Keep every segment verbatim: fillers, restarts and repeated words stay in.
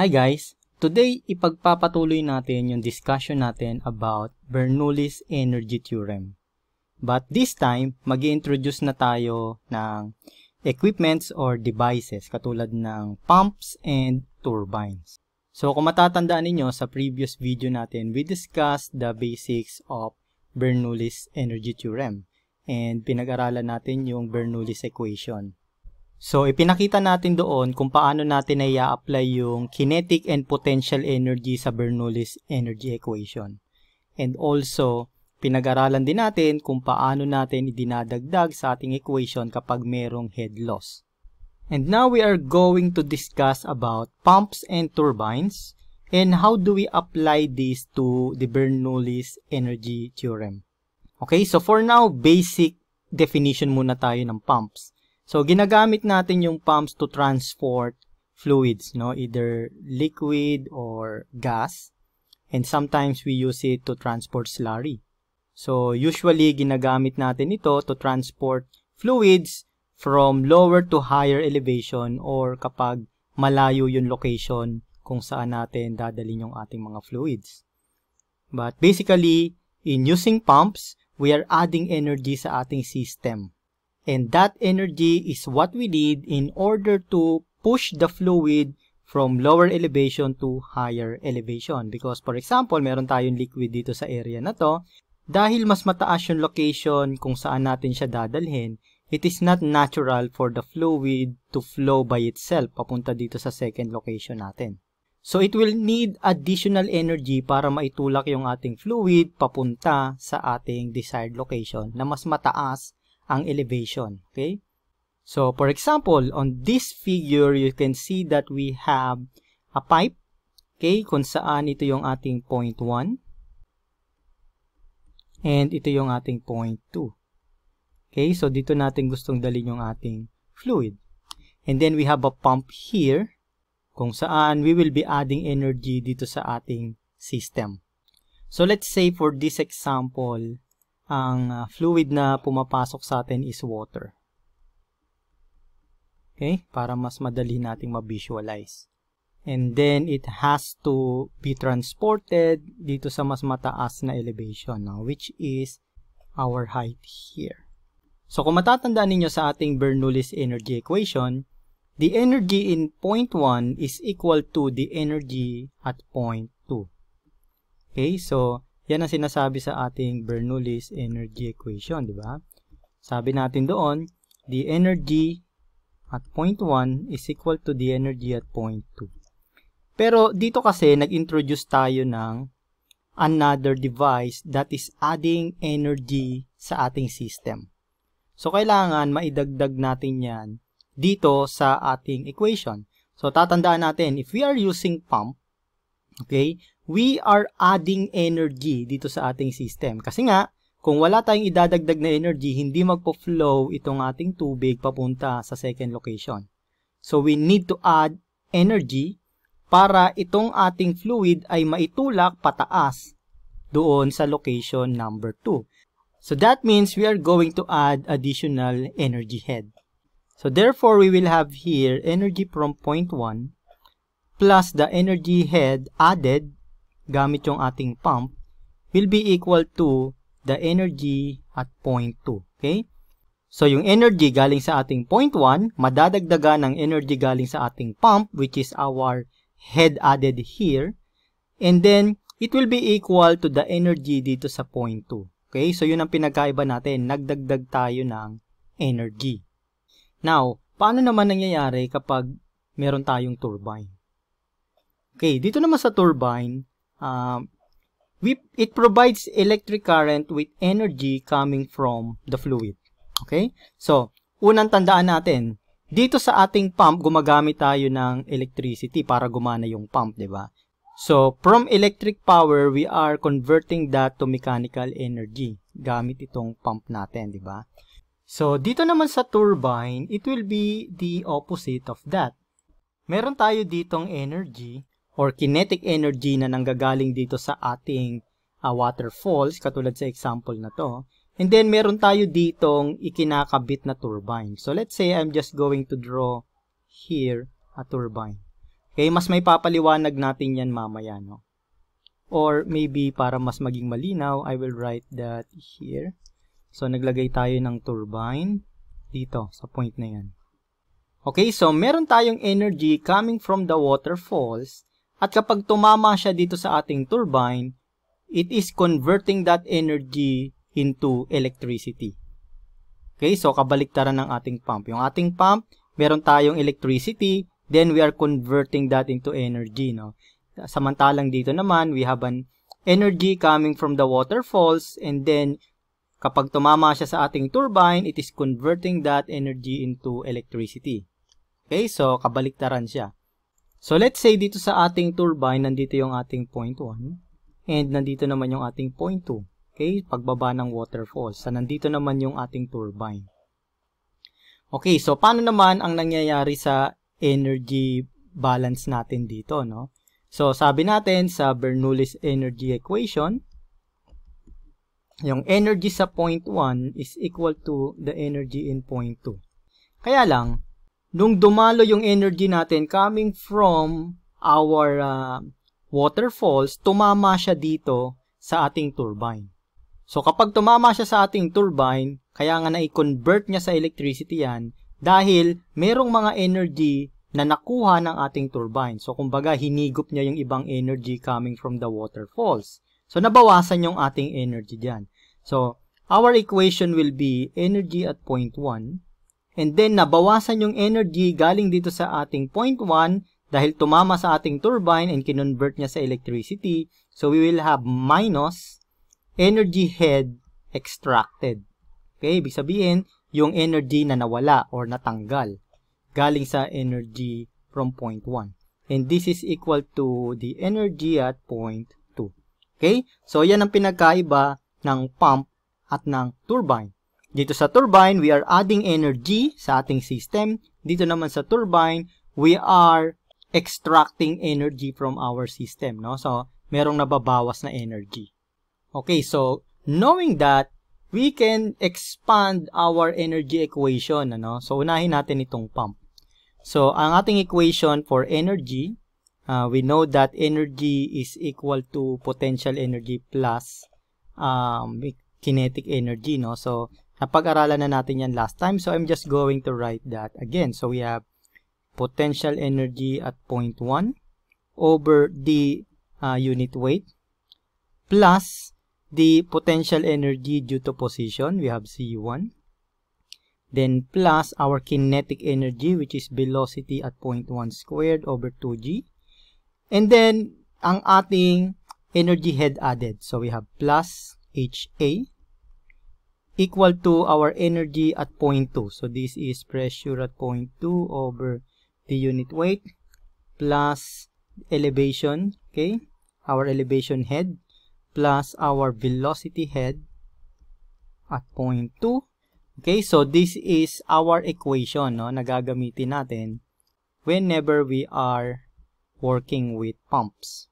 Hi guys! Today, ipagpapatuloy natin yung discussion natin about Bernoulli's energy theorem. But this time, mag-i-introduce na tayo ng equipments or devices katulad ng pumps and turbines. So kung matatandaan ninyo sa previous video natin, we discussed the basics of Bernoulli's energy theorem and pinag-aralan natin yung Bernoulli's equation. So, ipinakita natin doon kung paano natin i-apply yung kinetic and potential energy sa Bernoulli's energy equation. And also, pinag-aralan din natin kung paano natin idinadagdag sa ating equation kapag merong head loss. And now we are going to discuss about pumps and turbines and how do we apply this to the Bernoulli's energy theorem. Okay, so for now, basic definition muna tayo ng pumps. So, ginagamit natin yung pumps to transport fluids, no? Either liquid or gas. And sometimes we use it to transport slurry. So, usually, ginagamit natin ito to transport fluids from lower to higher elevation or kapag malayo yung location kung saan natin dadalhin yung ating mga fluids. But basically, in using pumps, we are adding energy sa ating system. And that energy is what we need in order to push the fluid from lower elevation to higher elevation. Because for example, meron tayong liquid dito sa area na to. Dahil mas mataas yung location kung saan natin siya dadalhin, it is not natural for the fluid to flow by itself papunta dito sa second location natin. So it will need additional energy para maitulak yung ating fluid papunta sa ating desired location na mas mataas ang elevation, okay? So, for example, on this figure, you can see that we have a pipe, okay, kung saan ito yung ating point one, and ito yung ating point two. Okay, so dito natin gustong dalhin yung ating fluid. And then we have a pump here, kung saan we will be adding energy dito sa ating system. So, let's say for this example, ang uh, fluid na pumapasok sa atin is water. Okay? Para mas madali nating ma-visualize. And then, it has to be transported dito sa mas mataas na elevation, no? Which is our height here. So, kung matatandaan ninyo sa ating Bernoulli's energy equation, the energy in point one is equal to the energy at point two. Okay? So, yan ang sinasabi sa ating Bernoulli's energy equation, di ba? Sabi natin doon, the energy at point one is equal to the energy at point two. Pero dito kasi nag-introduce tayo ng another device that is adding energy sa ating system. So kailangan maidagdag natin yan dito sa ating equation. So tatandaan natin, if we are using pump, okay, we are adding energy dito sa ating system. Kasi nga, kung wala tayong idadagdag na energy, hindi magpo-flow itong ating tubig papunta sa second location. So, we need to add energy para itong ating fluid ay maitulak pataas doon sa location number two. So, that means we are going to add additional energy head. So, therefore, we will have here energy from point one plus the energy head added gamit yung ating pump will be equal to the energy at point two. Okay? So, yung energy galing sa ating point one, madadagdagan ng energy galing sa ating pump, which is our head added here. And then, it will be equal to the energy dito sa point two. Okay? So, yun ang pinagkaiba natin. Nagdagdag tayo ng energy. Now, paano naman nangyayari kapag meron tayong turbine? Okay, dito naman sa turbine, Uh, we, it provides electric current with energy coming from the fluid. Okay? So, unang tandaan natin, dito sa ating pump, gumagamit tayo ng electricity para gumana yung pump, di ba? So, from electric power, we are converting that to mechanical energy gamit itong pump natin, di ba? So, dito naman sa turbine, it will be the opposite of that. Meron tayo ditong energy or kinetic energy na nanggagaling dito sa ating uh, waterfalls, katulad sa example na to. And then, meron tayo ditong ikinakabit na turbine. So, let's say I'm just going to draw here a turbine. Okay, mas may papaliwanag natin yan mamaya, no? Or maybe para mas maging malinaw, I will write that here. So, naglagay tayo ng turbine dito sa point na yan. Okay, so meron tayong energy coming from the waterfalls at kapag tumama siya dito sa ating turbine, it is converting that energy into electricity. Okay, so kabaliktaran ng ating pump. Yung ating pump, meron tayong electricity, then we are converting that into energy, no? Samantalang dito naman, we have an energy coming from the waterfalls, and then kapag tumama siya sa ating turbine, it is converting that energy into electricity. Okay, so kabaliktaran siya. So let's say dito sa ating turbine, nandito yung ating point one, and nandito naman yung ating point two. Okay, pagbaba ng waterfalls. So nandito naman yung ating turbine. Okay, so paano naman ang nangyayari sa energy balance natin dito, no? So, sabi natin sa Bernoulli's energy equation, yung energy sa point one is equal to the energy in point two. Kaya lang, nung dumalo yung energy natin coming from our uh, waterfalls, tumama siya dito sa ating turbine. So, kapag tumama siya sa ating turbine, kaya nga na-convert niya sa electricity yan, dahil merong mga energy na nakuha ng ating turbine. So, kumbaga, hinigop niya yung ibang energy coming from the waterfalls. So, nabawasan yung ating energy dyan. So, our equation will be energy at point one. And then, nabawasan yung energy galing dito sa ating point one dahil tumama sa ating turbine and kinonvert niya sa electricity. So, we will have minus energy head extracted. Okay? Ibig sabihin, yung energy na nawala or natanggal galing sa energy from point one. And this is equal to the energy at point two. Okay? So, yan ang pinagkaiba ng pump at ng turbine. Dito sa turbine, we are adding energy sa ating system. Dito naman sa turbine, we are extracting energy from our system, no? So, merong nababawas na energy. Okay, so, knowing that, we can expand our energy equation, ano? So, unahin natin itong pump. So, ang ating equation for energy, uh, we know that energy is equal to potential energy plus um, kinetic energy, no? So, napag-aralan na natin yan last time. So, I'm just going to write that again. So, we have potential energy at point one over the uh, unit weight plus the potential energy due to position, we have C one. Then plus our kinetic energy, which is velocity at point one squared over two G. And then, ang ating energy head added. So, we have plus H A equal to our energy at point two. So, this is pressure at point two over the unit weight plus elevation, okay? Our elevation head plus our velocity head at point two. Okay, so this is our equation, no, na gagamitin natin whenever we are working with pumps.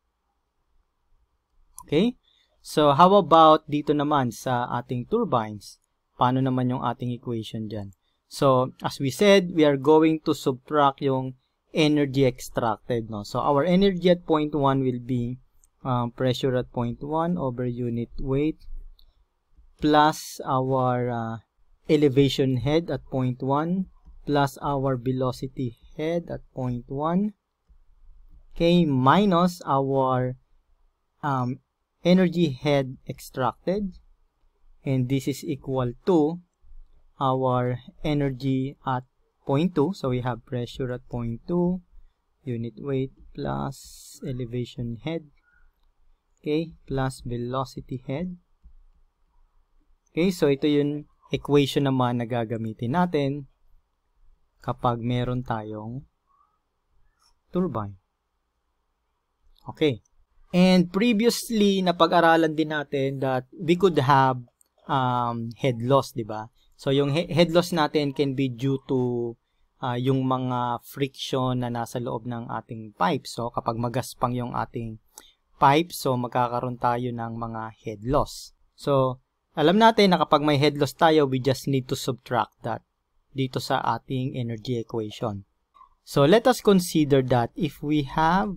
Okay, so how about dito naman sa ating turbines? Paano naman yung ating equation dyan? So, as we said, we are going to subtract yung energy extracted, no? So, our energy at point one will be Um, pressure at point one over unit weight plus our uh, elevation head at point one plus our velocity head at point one, okay, minus our um, energy head extracted, and this is equal to our energy at point two. So we have pressure at point two, unit weight plus elevation head, okay, plus velocity head. Okay, so ito yung equation naman na gagamitin natin kapag meron tayong turbine. Okay. And previously, napag-aralan din natin that we could have um, head loss, di ba? So, yung he head loss natin can be due to uh, yung mga friction na nasa loob ng ating pipe. So, kapag magaspang yung ating pipe, so magkakaroon tayo ng mga head loss. So, alam natin na kapag may head loss tayo, we just need to subtract that dito sa ating energy equation. So let us consider that if we have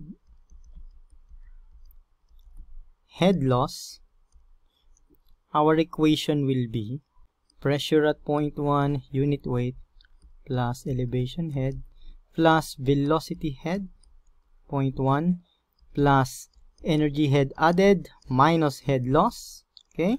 head loss, our equation will be pressure at point one, unit weight, plus elevation head, plus velocity head, point one, plus energy head added, minus head loss, okay,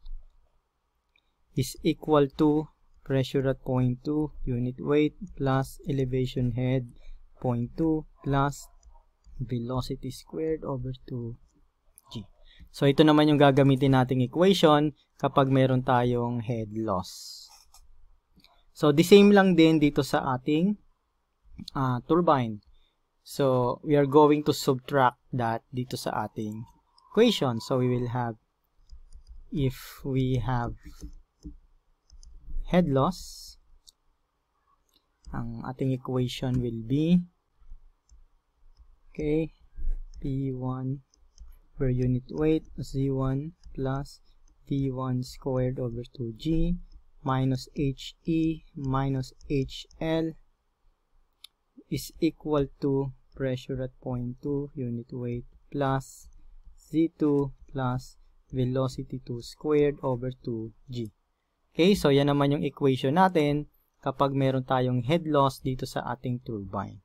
is equal to pressure at point two, unit weight, plus elevation head, point two, plus velocity squared over two g. So, ito naman yung gagamitin nating equation kapag meron tayong head loss. So, the same lang din dito sa ating uh, turbine. So, we are going to subtract that dito sa ating equation. So, we will have, if we have head loss, ang ating equation will be, okay, P one per unit weight, Z one plus V one squared over two G minus H E minus H L is equal to pressure at point two, unit weight, plus Z two plus velocity two squared over two G. Okay, so yan naman yung equation natin kapag meron tayong head loss dito sa ating turbine.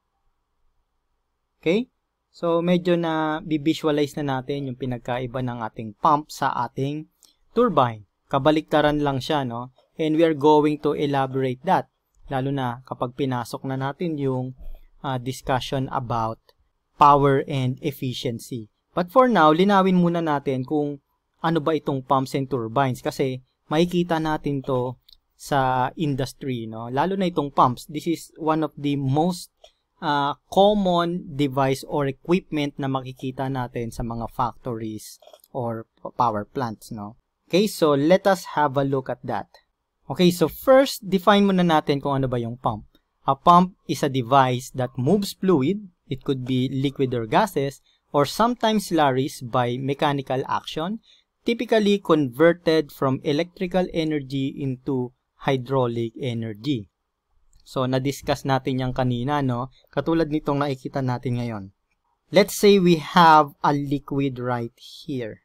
Okay? So, medyo na bivisualize na natin yung pinagkaiba ng ating pump sa ating turbine. Kabaliktaran lang siya, no? And we are going to elaborate that. Lalo na kapag pinasok na natin yung uh, discussion about power and efficiency. But for now, linawin muna natin kung ano ba itong pumps and turbines. Kasi makikita natin to sa industry, no? Lalo na itong pumps. This is one of the most Uh, common device or equipment na makikita natin sa mga factories or power plants, no? Okay, so let us have a look at that. Okay, so first, define muna natin kung ano ba yung pump. A pump is a device that moves fluid. It could be liquid or gases, or sometimes slurries by mechanical action, typically converted from electrical energy into hydraulic energy. So, na-discuss natin yan kanina, no? Katulad nitong nakikita natin ngayon. Let's say we have a liquid right here.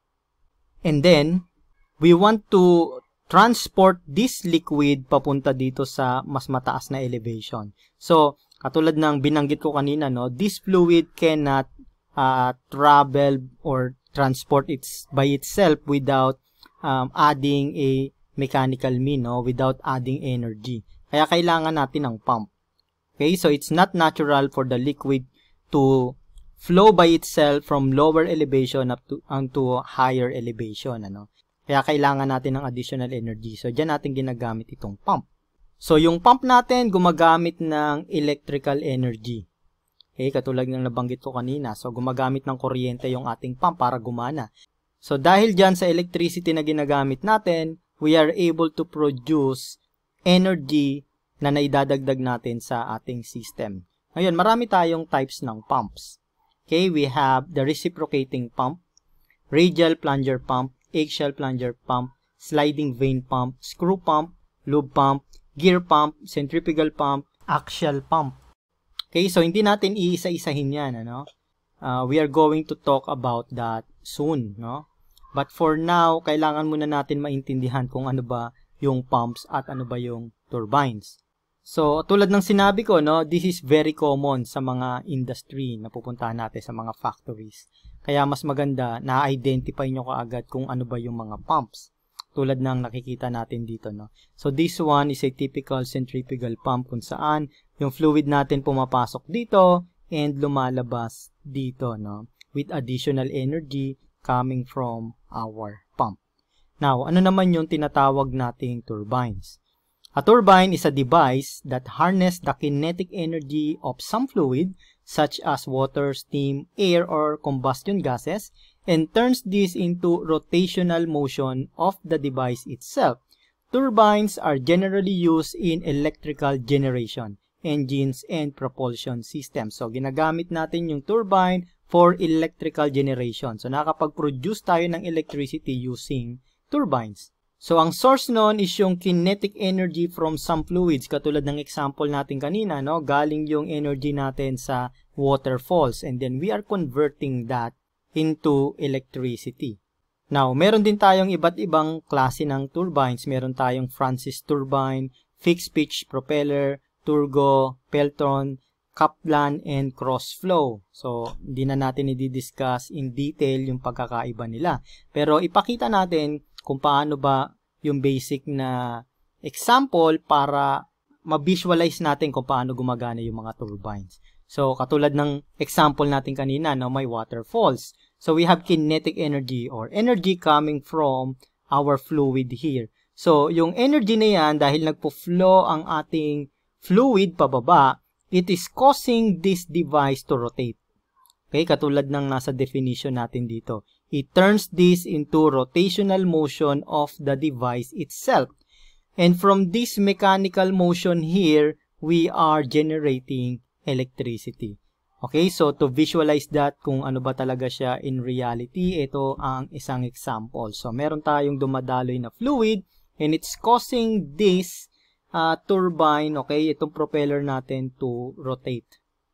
And then, we want to transport this liquid papunta dito sa mas mataas na elevation. So, katulad ng binanggit ko kanina, no? This fluid cannot uh, travel or transport it by itself without um, adding a mechanical mean, no? Without adding energy. Kaya kailangan natin ng pump. Okay, so it's not natural for the liquid to flow by itself from lower elevation up to onto higher elevation, ano. Kaya kailangan natin ng additional energy. So diyan natin ginagamit itong pump. So yung pump natin gumagamit ng electrical energy. Okay, katulad ng nabanggit ko kanina. So gumagamit ng kuryente yung ating pump para gumana. So dahil diyan sa electricity na ginagamit natin, we are able to produce energy na naidadagdag natin sa ating system. Ngayon, marami tayong types ng pumps. Okay, we have the reciprocating pump, radial plunger pump, eggshell plunger pump, sliding vane pump, screw pump, lube pump, gear pump, centrifugal pump, axial pump. Okay, so hindi natin iisa-isahin yan, ano? Uh, we are going to talk about that soon, no? But for now, kailangan muna natin maintindihan kung ano ba yung pumps at ano ba yung turbines. So, tulad ng sinabi ko, no, this is very common sa mga industry na pupuntahan natin sa mga factories. Kaya mas maganda na identify nyo kaagad kung ano ba yung mga pumps. Tulad ng nakikita natin dito, no. So, this one is a typical centrifugal pump kung saan yung fluid natin pumapasok dito and lumalabas dito, no, with additional energy coming from our pump. Now, ano naman yung tinatawag nating turbines? A turbine is a device that harnesses the kinetic energy of some fluid, such as water, steam, air, or combustion gases, and turns this into rotational motion of the device itself. Turbines are generally used in electrical generation, engines, and propulsion systems. So, ginagamit natin yung turbine for electrical generation. So, nakakapag-produce tayo ng electricity using turbines. So, ang source nun is yung kinetic energy from some fluids. Katulad ng example natin kanina, no? Galing yung energy natin sa waterfalls. And then, we are converting that into electricity. Now, meron din tayong iba't ibang klase ng turbines. Meron tayong Francis turbine, fixed pitch propeller, turbo, pelton, Kaplan, and cross-flow. So, hindi na natin i-discuss in detail yung pagkakaiba nila. Pero, ipakita natin kung paano ba yung basic na example para ma-visualize natin kung paano gumagana yung mga turbines. So, katulad ng example natin kanina, no, may waterfalls. So, we have kinetic energy or energy coming from our fluid here. So, yung energy na yan, dahil nagpo-flow ang ating fluid pababa, it is causing this device to rotate. Okay, katulad ng nasa definition natin dito. It turns this into rotational motion of the device itself. And from this mechanical motion here, we are generating electricity. Okay, so to visualize that kung ano ba talaga siya in reality, ito ang isang example. So, meron tayong dumadaloy na fluid and it's causing this Uh, turbine, okay, itong propeller natin to rotate.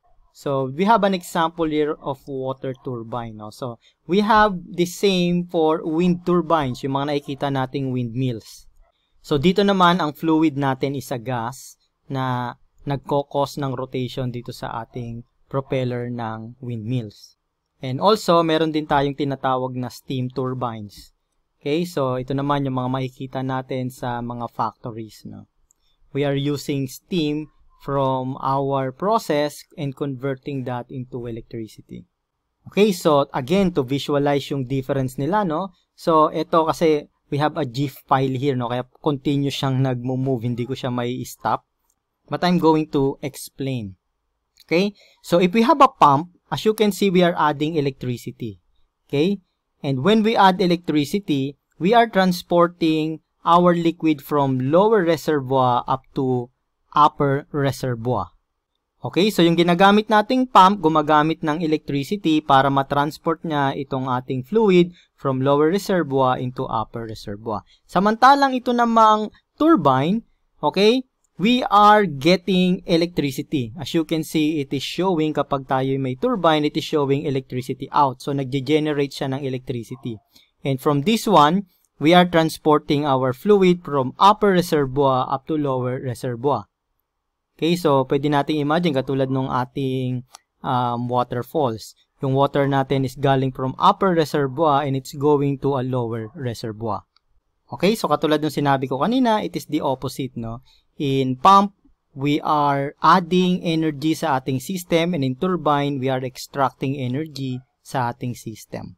So, we have an example here of water turbine. No? So, we have the same for wind turbines, yung mga nakikita nating windmills. So, dito naman, ang fluid natin is a gas na nagkokos ng rotation dito sa ating propeller ng windmills. And also, meron din tayong tinatawag na steam turbines. Okay, so ito naman yung mga makikita natin sa mga factories, no? We are using steam from our process and converting that into electricity. Okay, so again, to visualize yung difference nila, no? So, ito kasi we have a GIF file here, no? Kaya continuous siyang nagmo-move, hindi ko siya may stop. But I'm going to explain. Okay, so if we have a pump, as you can see, we are adding electricity. Okay, and when we add electricity, we are transporting our liquid from lower reservoir up to upper reservoir. Okay, so yung ginagamit nating pump, gumagamit ng electricity para matransport niya itong ating fluid from lower reservoir into upper reservoir. Samantalang ito namang turbine, okay, we are getting electricity. As you can see, it is showing kapag tayo may turbine, it is showing electricity out. So, nagge-generate siya ng electricity. And from this one, we are transporting our fluid from upper reservoir up to lower reservoir. Okay, so pwede nating imagine katulad nung ating um, waterfalls. Yung water natin is galing from upper reservoir and it's going to a lower reservoir. Okay, so katulad nung sinabi ko kanina, it is the opposite, no? In pump, we are adding energy sa ating system, and in turbine, we are extracting energy sa ating system.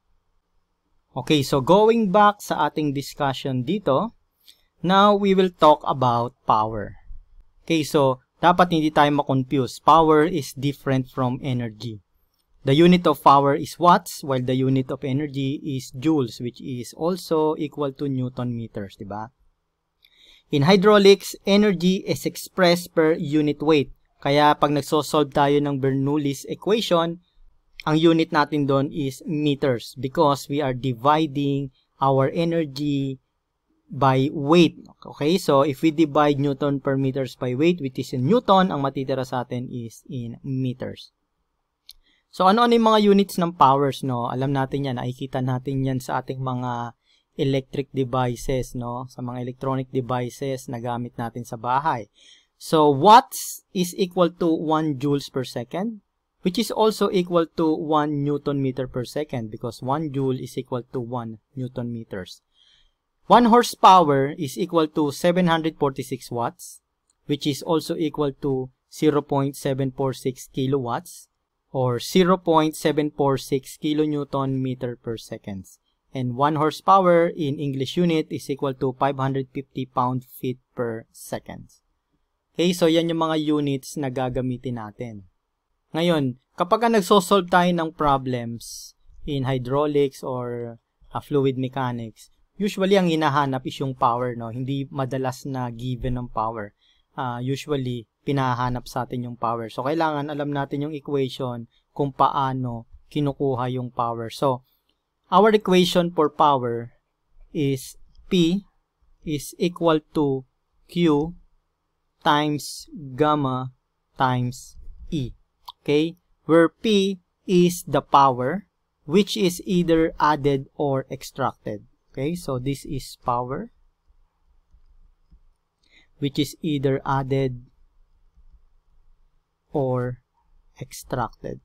Okay, so going back sa ating discussion dito, now we will talk about power. Okay, so dapat hindi tayo ma-confuse. Power is different from energy. The unit of power is watts, while the unit of energy is joules, which is also equal to Newton meters, diba? In hydraulics, energy is expressed per unit weight. Kaya pag nagsosolve tayo ng Bernoulli's equation, ang unit natin doon is meters because we are dividing our energy by weight. Okay, so if we divide Newton per meters by weight, which is in Newton, ang matitira sa atin is in meters. So ano-ano yung mga units ng powers, no? Alam natin yan, nakikita natin yan sa ating mga electric devices, no? Sa mga electronic devices na gamit natin sa bahay. So watts is equal to one joules per second, which is also equal to one Newton meter per second because one joule is equal to one Newton meters. one horsepower is equal to seven hundred forty-six watts, which is also equal to zero point seven four six kilowatts or zero point seven four six kilonewton meter per second. And one horsepower in English unit is equal to five hundred fifty pound-feet per second. Okay, so yan yung mga units na gagamitin natin. Ngayon, kapag nagsosolve tayo ng problems in hydraulics or uh, fluid mechanics, usually ang hinahanap is yung power, no? Hindi madalas na given ng power. Uh, usually, pinahanap sa atin yung power. So, kailangan alam natin yung equation kung paano kinukuha yung power. So, our equation for power is P is equal to Q times gamma times E. Okay? Where P is the power, which is either added or extracted. Okay? So this is power, which is either added or extracted.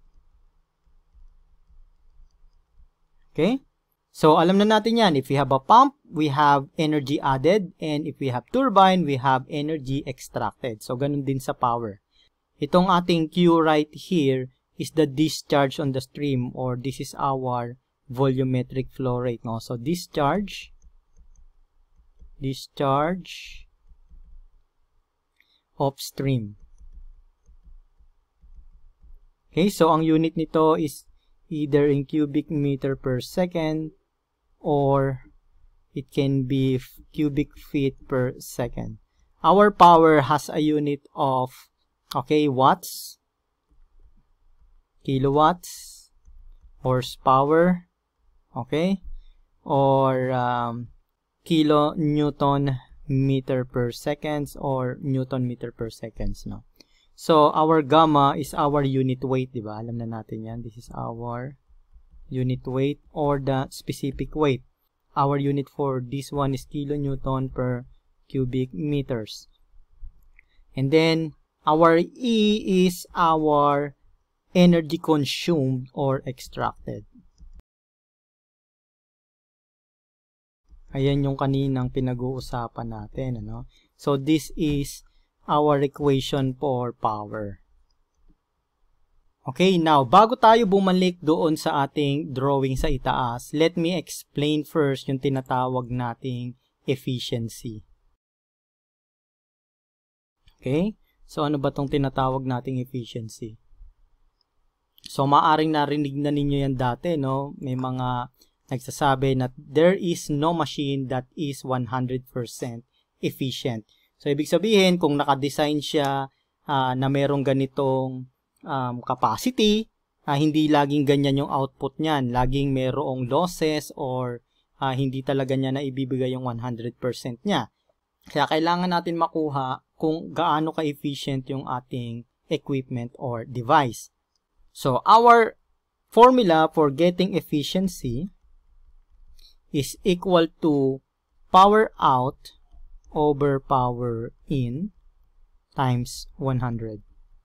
Okay? So, alam na natin yan. If we have a pump, we have energy added. And if we have turbine, we have energy extracted. So, ganun din sa power. Itong ating Q right here is the discharge on the stream, or this is our volumetric flow rate. No? So, discharge, discharge of stream. Okay, so ang unit nito is either in cubic meter per second or it can be cubic feet per second. Our power has a unit of, okay, watts, kilowatts, horsepower, okay, or um, kilo newton meter per seconds or newton meter per seconds, no? So, our gamma is our unit weight, di ba? Alam na natin yan. This is our unit weight or the specific weight. Our unit for this one is kilonewton per cubic meters. And then, our E is our energy consumed or extracted. Ayan yung kaninang pinag-uusapan natin, ano? So, this is our equation for power. Okay, now, bago tayo bumalik doon sa ating drawing sa itaas, let me explain first yung tinatawag nating efficiency. Okay? So, ano ba tong tinatawag nating efficiency? So, maaring narinig na ninyo yan dati, no? May mga nagsasabi na there is no machine that is one hundred percent efficient. So, ibig sabihin, kung nakadesign siya uh, na merong ganitong um, capacity, uh, hindi laging ganyan yung output niyan. Laging merong losses or uh, hindi talaga niya na ibibigay yung one hundred percent niya. Kaya kailangan natin makuha kung gaano ka-efficient yung ating equipment or device. So, our formula for getting efficiency is equal to power out over power in times one hundred.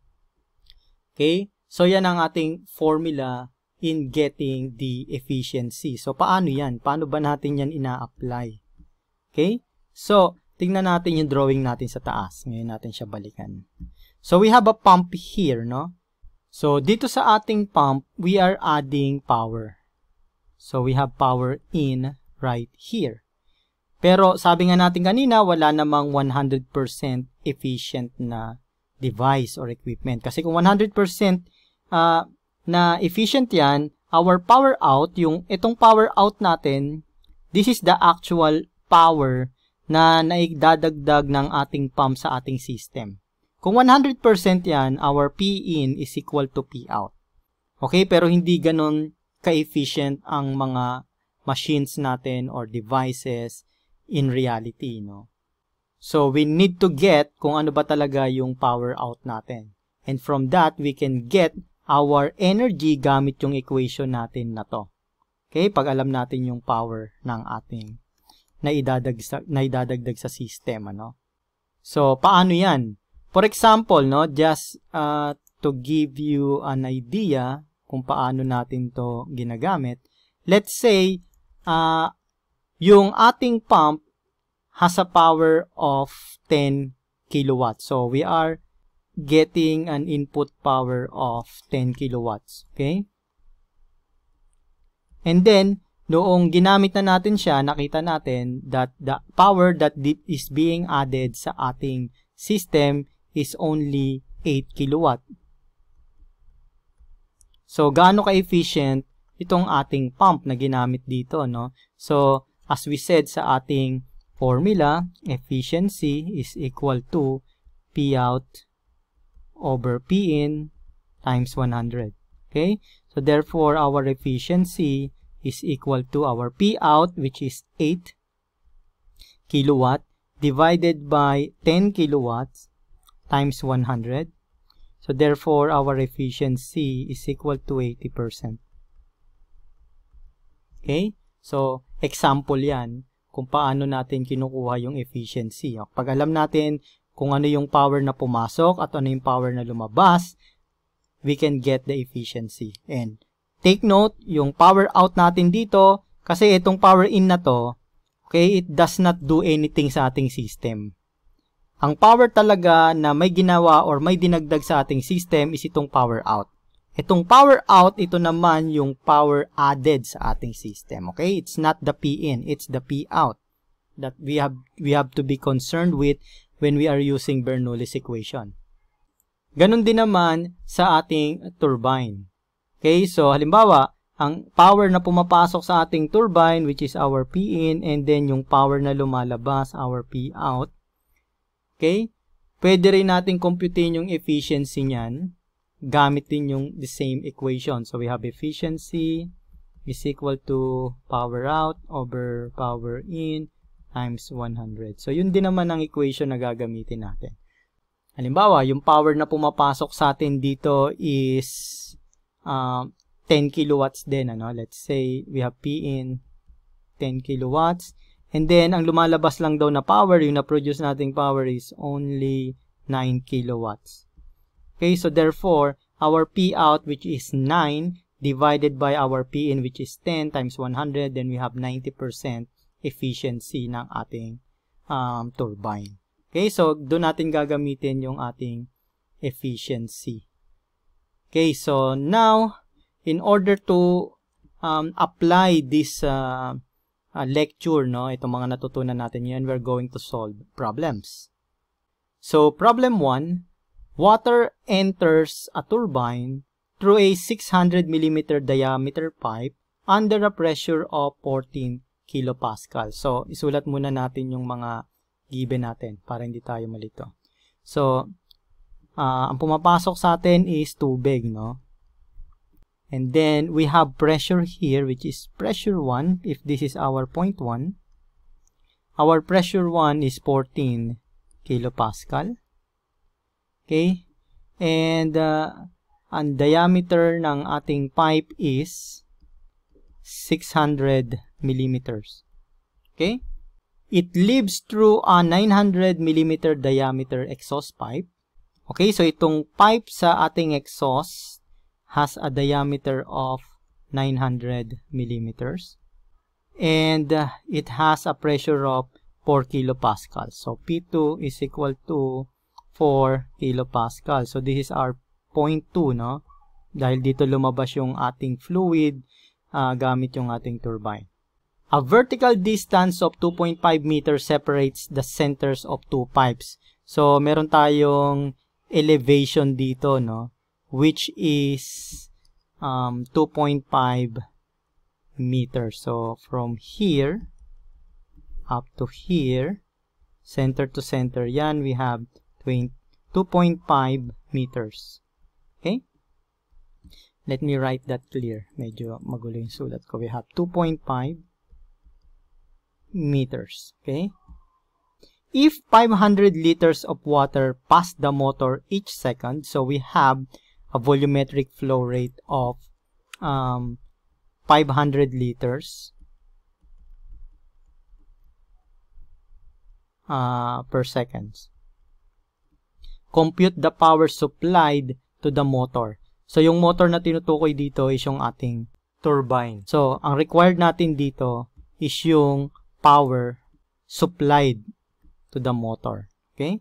Okay? So, yan ang ating formula in getting the efficiency. So, paano yan? Paano ba natin yan ina-apply? Okay? So, tingnan natin yung drawing natin sa taas. Ngayon natin siya balikan. So, we have a pump here, no? So, dito sa ating pump, we are adding power. So, we have power in right here. Pero sabi nga natin kanina, wala namang one hundred percent efficient na device or equipment. Kasi kung one hundred percent uh, na efficient yan, our power out, yung itong power out natin, this is the actual power na naidadagdag ng ating pump sa ating system. Kung one hundred percent yan, our P in is equal to P out. Okay? Pero hindi ganon ka-efficient ang mga machines natin or devices in reality, no? So, we need to get kung ano ba talaga yung power out natin. And from that, we can get our energy gamit yung equation natin na to. Okay? Pag alam natin yung power ng ating naidadagdag sa, naidadagdag sa system, ano? So, paano yan? For example, no, just uh, to give you an idea kung paano natin to ginagamit, let's say, uh, yung ating pump has a power of ten kilowatts. So, we are getting an input power of ten kilowatts. Okay? And then, noong ginamit na natin siya, nakita natin that the power that is being added sa ating system is only eight kilowatt. So, gaano ka-efficient itong ating pump na ginamit dito, no? So, as we said sa ating formula, efficiency is equal to P out over P in times one hundred. Okay? So, therefore, our efficiency is equal to our P out, which is eight, kilowatt divided by ten kilowatts times one hundred. So therefore, our efficiency is equal to eighty percent. Okay? So, example yan kung paano natin kinukuha yung efficiency. Pag alam natin kung ano yung power na pumasok at ano yung power na lumabas, we can get the efficiency. And take note, yung power out natin dito, kasi itong power in na to, okay, it does not do anything sa ating system. Ang power talaga na may ginawa or may dinagdag sa ating system is itong power out. Itong power out, ito naman yung power added sa ating system. Okay? It's not the P in, it's the P out that we have we have to be concerned with when we are using Bernoulli's equation. Ganun din naman sa ating turbine. Okay? So, halimbawa, ang power na pumapasok sa ating turbine, which is our P in, and then yung power na lumalabas, our P out. Okay? Pwede rin natin computein yung efficiency niyan gamit din yung the same equation. So, we have efficiency is equal to power out over power in times one hundred. So, yun din naman ang equation na gagamitin natin. Halimbawa, yung power na pumapasok sa atin dito is uh, ten kilowatts din. Ano? Let's say, we have P in ten kilowatts. And then, ang lumalabas lang daw na power, yung na-produce nating power is only nine kilowatts. Okay, so therefore, our P out, which is nine, divided by our P in, which is ten times one hundred, then we have ninety percent efficiency ng ating um, turbine. Okay, so doon natin gagamitin yung ating efficiency. Okay, so now, in order to um, apply this uh, uh, lecture, no, itong mga natutunan natin yan, we're going to solve problems. So, problem one, water enters a turbine through a six hundred millimeter diameter pipe under a pressure of fourteen kilopascal. So, isulat muna natin yung mga given natin para hindi tayo malito. So, uh, ang pumapasok sa atin is tubig, no? And then, we have pressure here, which is pressure one, if this is our point one. Our pressure one is fourteen kilopascal. Okay? And, uh, ang diameter ng ating pipe is six hundred millimeters. Okay? It leaves through a nine hundred millimeter diameter exhaust pipe. Okay? So, itong pipe sa ating exhaust has a diameter of nine hundred millimeters. And, uh, it has a pressure of four kilopascal. So, P two is equal to four kilopascal. So, this is our point two, no? Dahil dito lumabas yung ating fluid uh, gamit yung ating turbine. A vertical distance of two point five meters separates the centers of two pipes. So, meron tayong elevation dito, no? Which is um, two point five meters. So, from here up to here, center to center, yan, we have two point five meters. Okay? Let me write that clear. Medyo magulo yung sulat ko. We have two point five meters. Okay? If five hundred liters of water pass the motor each second, so we have a volumetric flow rate of um, five hundred liters uh, per second. Compute the power supplied to the motor. So, yung motor na tinutukoy dito is yung ating turbine. So, ang required natin dito is yung power supplied to the motor. Okay?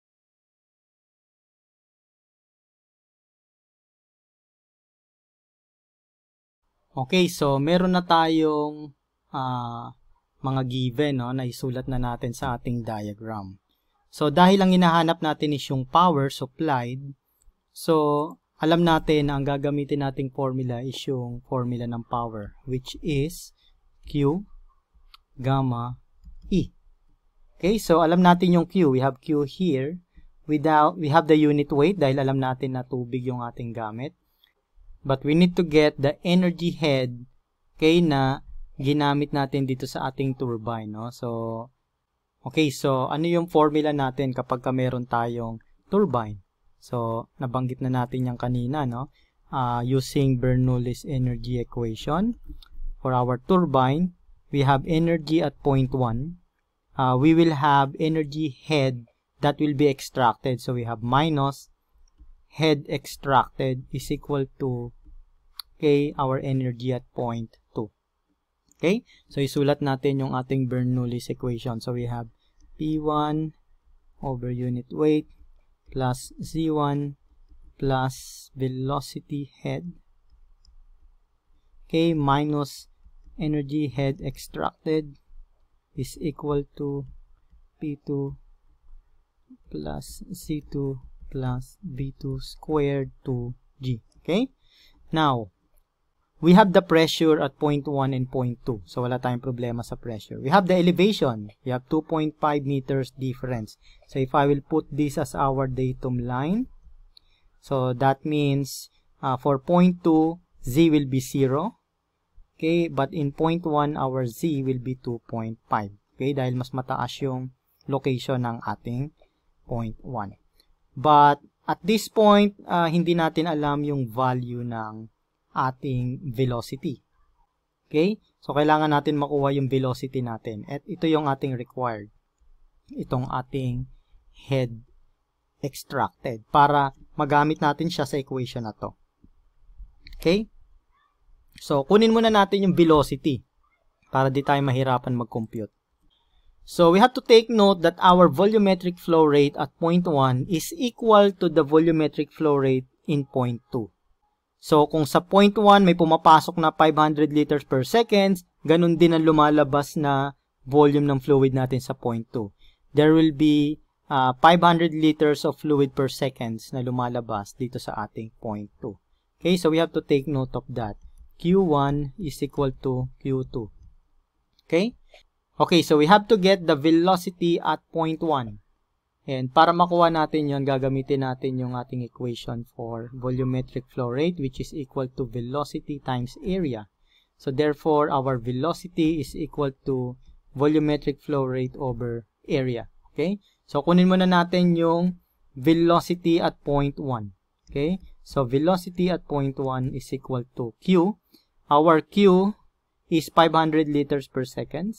Okay, so meron na tayong uh, mga given, no, na isulat na natin sa ating diagram. So, dahil ang hinahanap natin is yung power supplied, so, alam natin na ang gagamitin nating formula is yung formula ng power, which is Q, gamma, E. Okay, so, alam natin yung Q. We have Q here. Without, we have the unit weight dahil alam natin na tubig yung ating gamit. But we need to get the energy head, okay, na ginamit natin dito sa ating turbine, no? So, Okay, so ano yung formula natin kapag ka meron tayong turbine? So, nabanggit na natin yung kanina, no? Uh, using Bernoulli's energy equation. For our turbine, we have energy at point one. Uh, we will have energy head that will be extracted. So, we have minus head extracted is equal to, okay, our energy at point two. Okay? So, isulat natin yung ating Bernoulli's equation. So, we have P one over unit weight plus Z one plus velocity head, okay, minus energy head extracted is equal to P two plus C two plus V two squared to G. Okay? Now, we have the pressure at point one and point two. So, wala tayong problema sa pressure. We have the elevation. We have two point five meters difference. So, if I will put this as our datum line, so that means uh, for point two, Z will be zero. Okay, but in point one, our Z will be two point five. Okay, dahil mas mataas yung location ng ating point one. But at this point, uh, hindi natin alam yung value ng ating velocity. Okay, so kailangan natin makuha yung velocity natin. At ito yung ating required. Itong ating head extracted para magamit natin siya sa equation na to. Okay? So, kunin muna natin yung velocity para di tayo mahirapan mag-compute. So, we have to take note that our volumetric flow rate at point one is equal to the volumetric flow rate in point two. So, kung sa point one may pumapasok na five hundred liters per second, ganun din ang lumalabas na volume ng fluid natin sa point two. There will be uh, five hundred liters of fluid per second na lumalabas dito sa ating point two. Okay, so we have to take note of that. Q one is equal to Q two. Okay? Okay, so we have to get the velocity at point one. And para makuha natin yun, gagamitin natin yung ating equation for volumetric flow rate, which is equal to velocity times area. So therefore, our velocity is equal to volumetric flow rate over area. Okay? So kunin muna natin yung velocity at point one. Okay? So velocity at point one is equal to Q. Our Q is five hundred liters per second.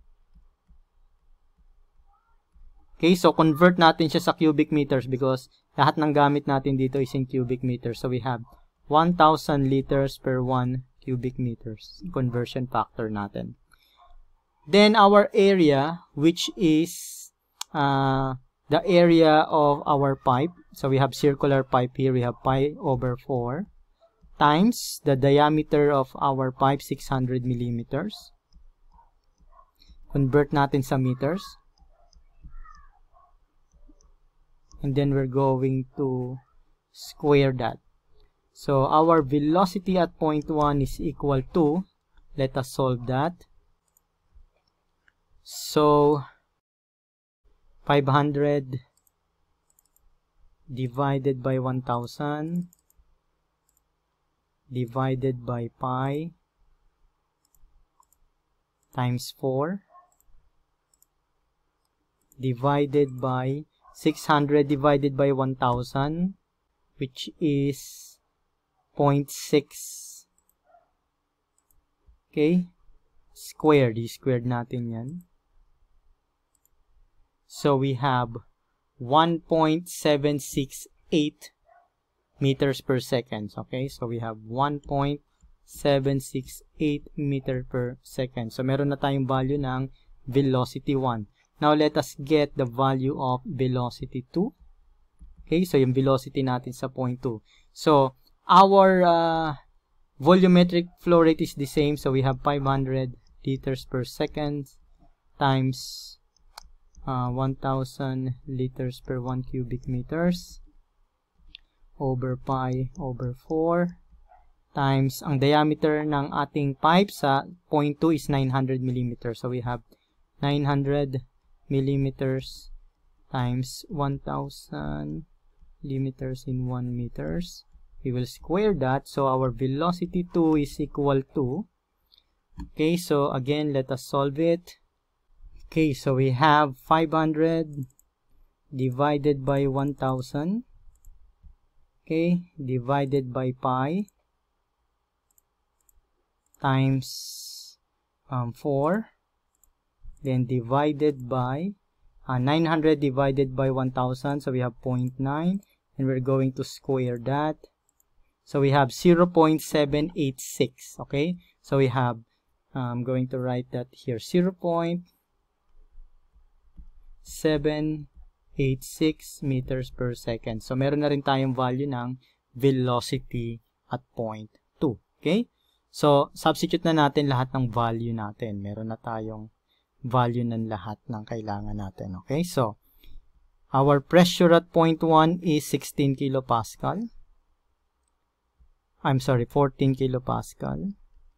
Okay, so convert natin siya sa cubic meters because lahat ng gamit natin dito is in cubic meters. So we have one thousand liters per one cubic meters. Conversion factor natin. Then our area, which is uh, the area of our pipe. So we have circular pipe here. We have pi over four times the diameter of our pipe, six hundred millimeters. Convert natin sa meters. And then we're going to square that. So our velocity at point one is equal to, let us solve that. So five hundred divided by one thousand divided by pi times four divided by six hundred divided by one thousand, which is zero point six. Okay? Squared. I-squared natin yan. So we have one point seven six eight meters per second. Okay? So we have one point seven six eight meter per second. So meron na tayong value ng velocity one. Now, let us get the value of velocity two. Okay, so yung velocity natin sa point two. So, our uh, volumetric flow rate is the same. So, we have five hundred liters per second times uh, one thousand liters per one cubic meters over pi over four times ang diameter ng ating pipe sa point two is nine hundred millimeters. So, we have nine hundred millimeters times one thousand millimeters in one meters. We will square that. So our velocity two is equal to, okay, so again, let us solve it. Okay, so we have five hundred divided by one thousand. Okay, divided by pi times um, four. Then divided by uh, nine hundred divided by one thousand. So we have zero point nine. And we're going to square that. So we have zero point seven eight six. Okay, so we have, I'm going to write that here, zero point seven eight six meters per second. So meron na rin tayong value ng velocity at point two. Okay, so substitute na natin lahat ng value natin. Meron na tayong value ng lahat ng kailangan natin. Okay, so our pressure at point one is sixteen kilopascal. I'm sorry, fourteen kilopascal.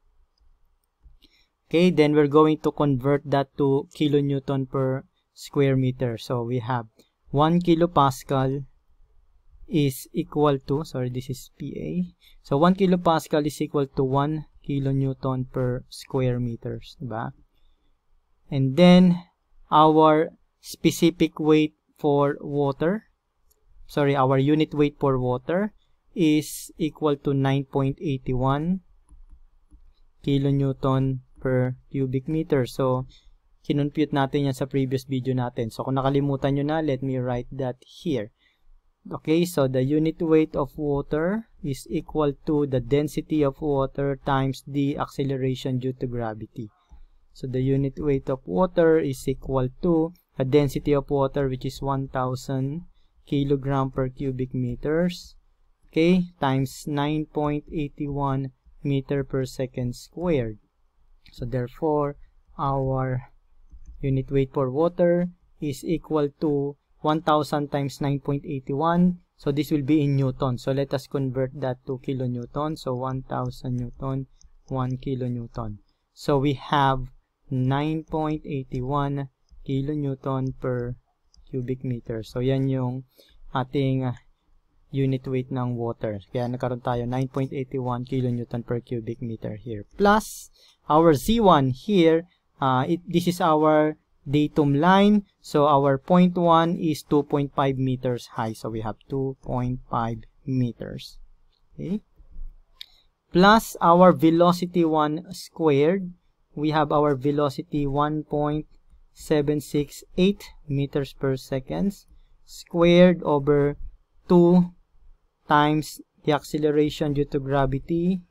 Okay, then we're going to convert that to kilonewton per square meter. So we have one kilopascal is equal to, sorry, this is P A. So one kilopascal is equal to one kilonewton per square meters, diba? And then our specific weight for water, sorry, our unit weight for water is equal to nine point eight one kilonewton per cubic meter. So, kinunpute natin yan sa previous video natin. So, kung nakalimutan nyo na, let me write that here. Okay, so the unit weight of water is equal to the density of water times the acceleration due to gravity. So, the unit weight of water is equal to the density of water, which is one thousand kilogram per cubic meters. Okay, times nine point eight one meter per second squared. So therefore, our unit weight for water is equal to one thousand times nine point eight one. So this will be in Newton. So let us convert that to kilonewton. So one thousand Newton, one kilonewton. So we have nine point eight one kilonewton per cubic meter. So yan yung ating uh, unit weight ng water. Kaya nagkaroon tayo nine point eight one kilonewton per cubic meter here. Plus, our Z one here, uh, it, this is our datum line. So, our point one is two point five meters high. So, we have two point five meters. Okay. Plus, our velocity one squared. We have our velocity one point seven six eight meters per second squared over two times the acceleration due to gravity,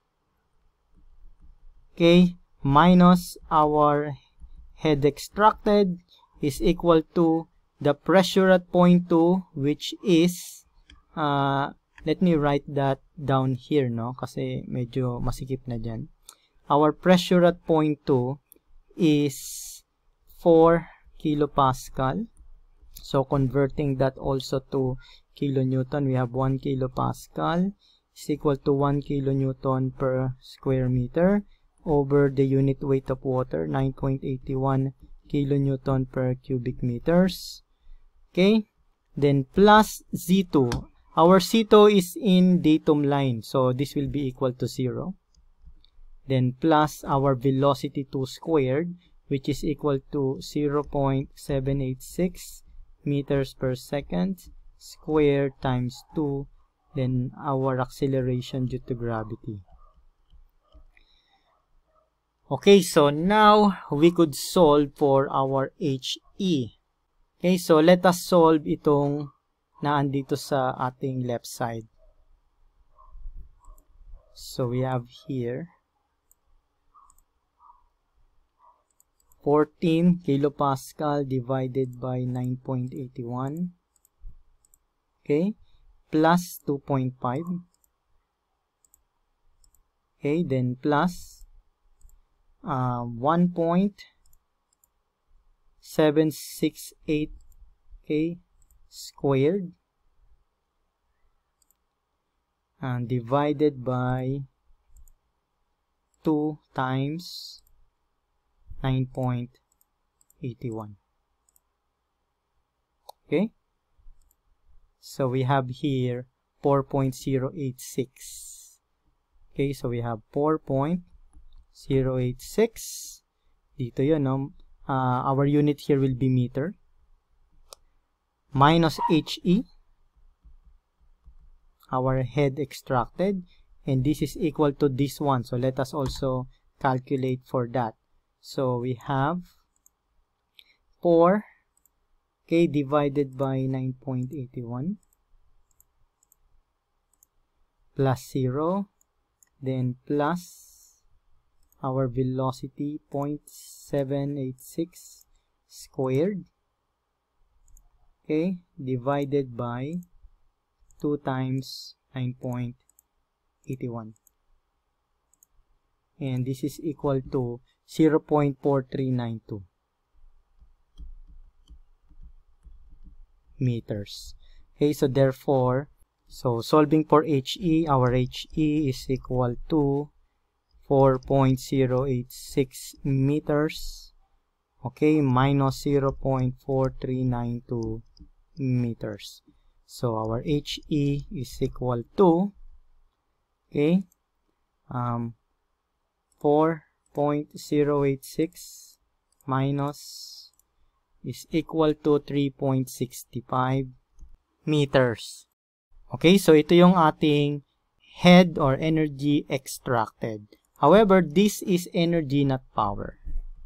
okay, minus our head extracted is equal to the pressure at point two, which is, uh, let me write that down here, no, kasi medyo masikip na dyan. Our pressure at point two is four kilopascal. So, converting that also to kilonewton, we have one kilopascal is equal to one kilonewton per square meter over the unit weight of water, nine point eight one kilonewton per cubic meters. Okay, then plus Z two. Our Z two is in datum line, so this will be equal to zero. Then plus our velocity two squared, which is equal to zero point seven eight six meters per second squared times two, then our acceleration due to gravity. Okay, so now we could solve for our H E. Okay, so let us solve itong naandito sa ating left side. So we have here fourteen kilopascal divided by nine point eight one. Okay, plus two point five. Okay, then plus uh, one point seven six eight, okay, squared, and divided by two times nine point eight one. Okay, so we have here four point zero eight six. Okay, so we have four point zero eight six. Dito yun, no? uh, our unit here will be meter, minus H E, our head extracted, and this is equal to this one. So let us also calculate for that. So we have four K divided by nine point eight one plus zero, then plus our velocity zero point seven eight six squared, okay, divided by two times nine point eight one, and this is equal to zero point four three nine two meters. Okay, so therefore, so solving for H E, our H E is equal to four point zero eight six meters, okay, minus zero point four three nine two meters. So our H E is equal to, okay, um, four point zero eight six minus is equal to three point six five meters. Okay, so ito yung ating head or energy extracted. However, this is energy, not power.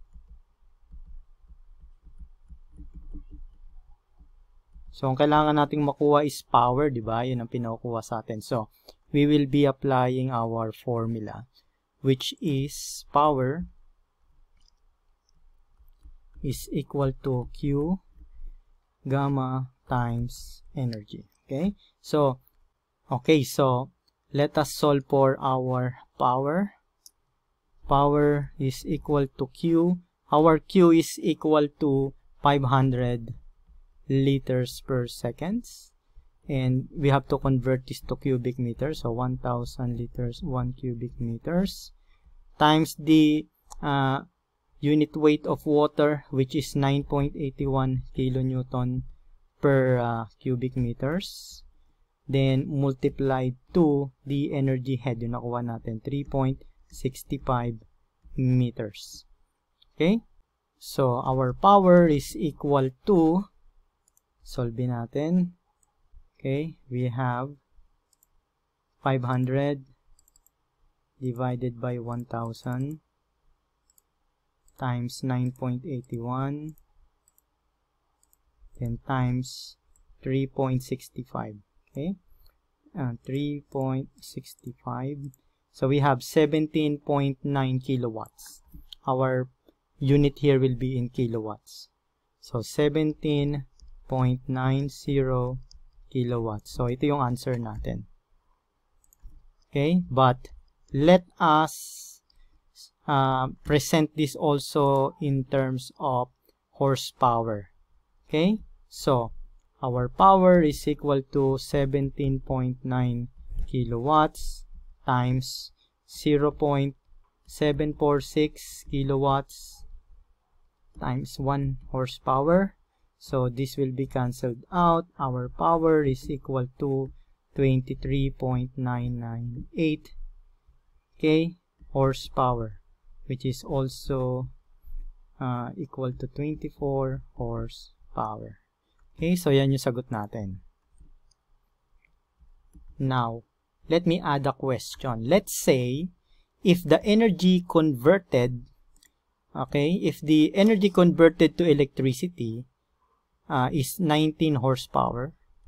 So, ang kailangan nating makuha is power, di ba? Yun ang pinukuha sa atin. So, we will be applying our formula, which is power is equal to Q gamma times energy. Okay? So, okay, so let us solve for our power. Power is equal to Q. Our Q is equal to five hundred liters per second. And we have to convert this to cubic meters. So, one thousand liters, one cubic meters, times the uh, unit weight of water, which is nine point eight one kilonewton per uh, cubic meters. Then, multiplied to the energy head. Yung nakuha natin, three point six five meters. Okay? So, our power is equal to, solve natin. Okay? We have five hundred divided by one thousand times nine point eight one, then times three point six five. Okay, uh, three point six five. So we have seventeen point nine kilowatts. Our unit here will be in kilowatts. So seventeen point nine zero kilowatts. So ito yung answer natin. Okay, but let us Uh, present this also in terms of horsepower. Okay, so our power is equal to seventeen point nine kilowatts times zero point seven four six kilowatts times one horsepower. So this will be cancelled out. Our power is equal to twenty-three point nine nine eight K horsepower, which is also uh, equal to twenty-four horsepower. Okay, so yan yung sagot natin. Now, let me add a question. Let's say, if the energy converted, okay, if the energy converted to electricity uh, is nineteen horsepower,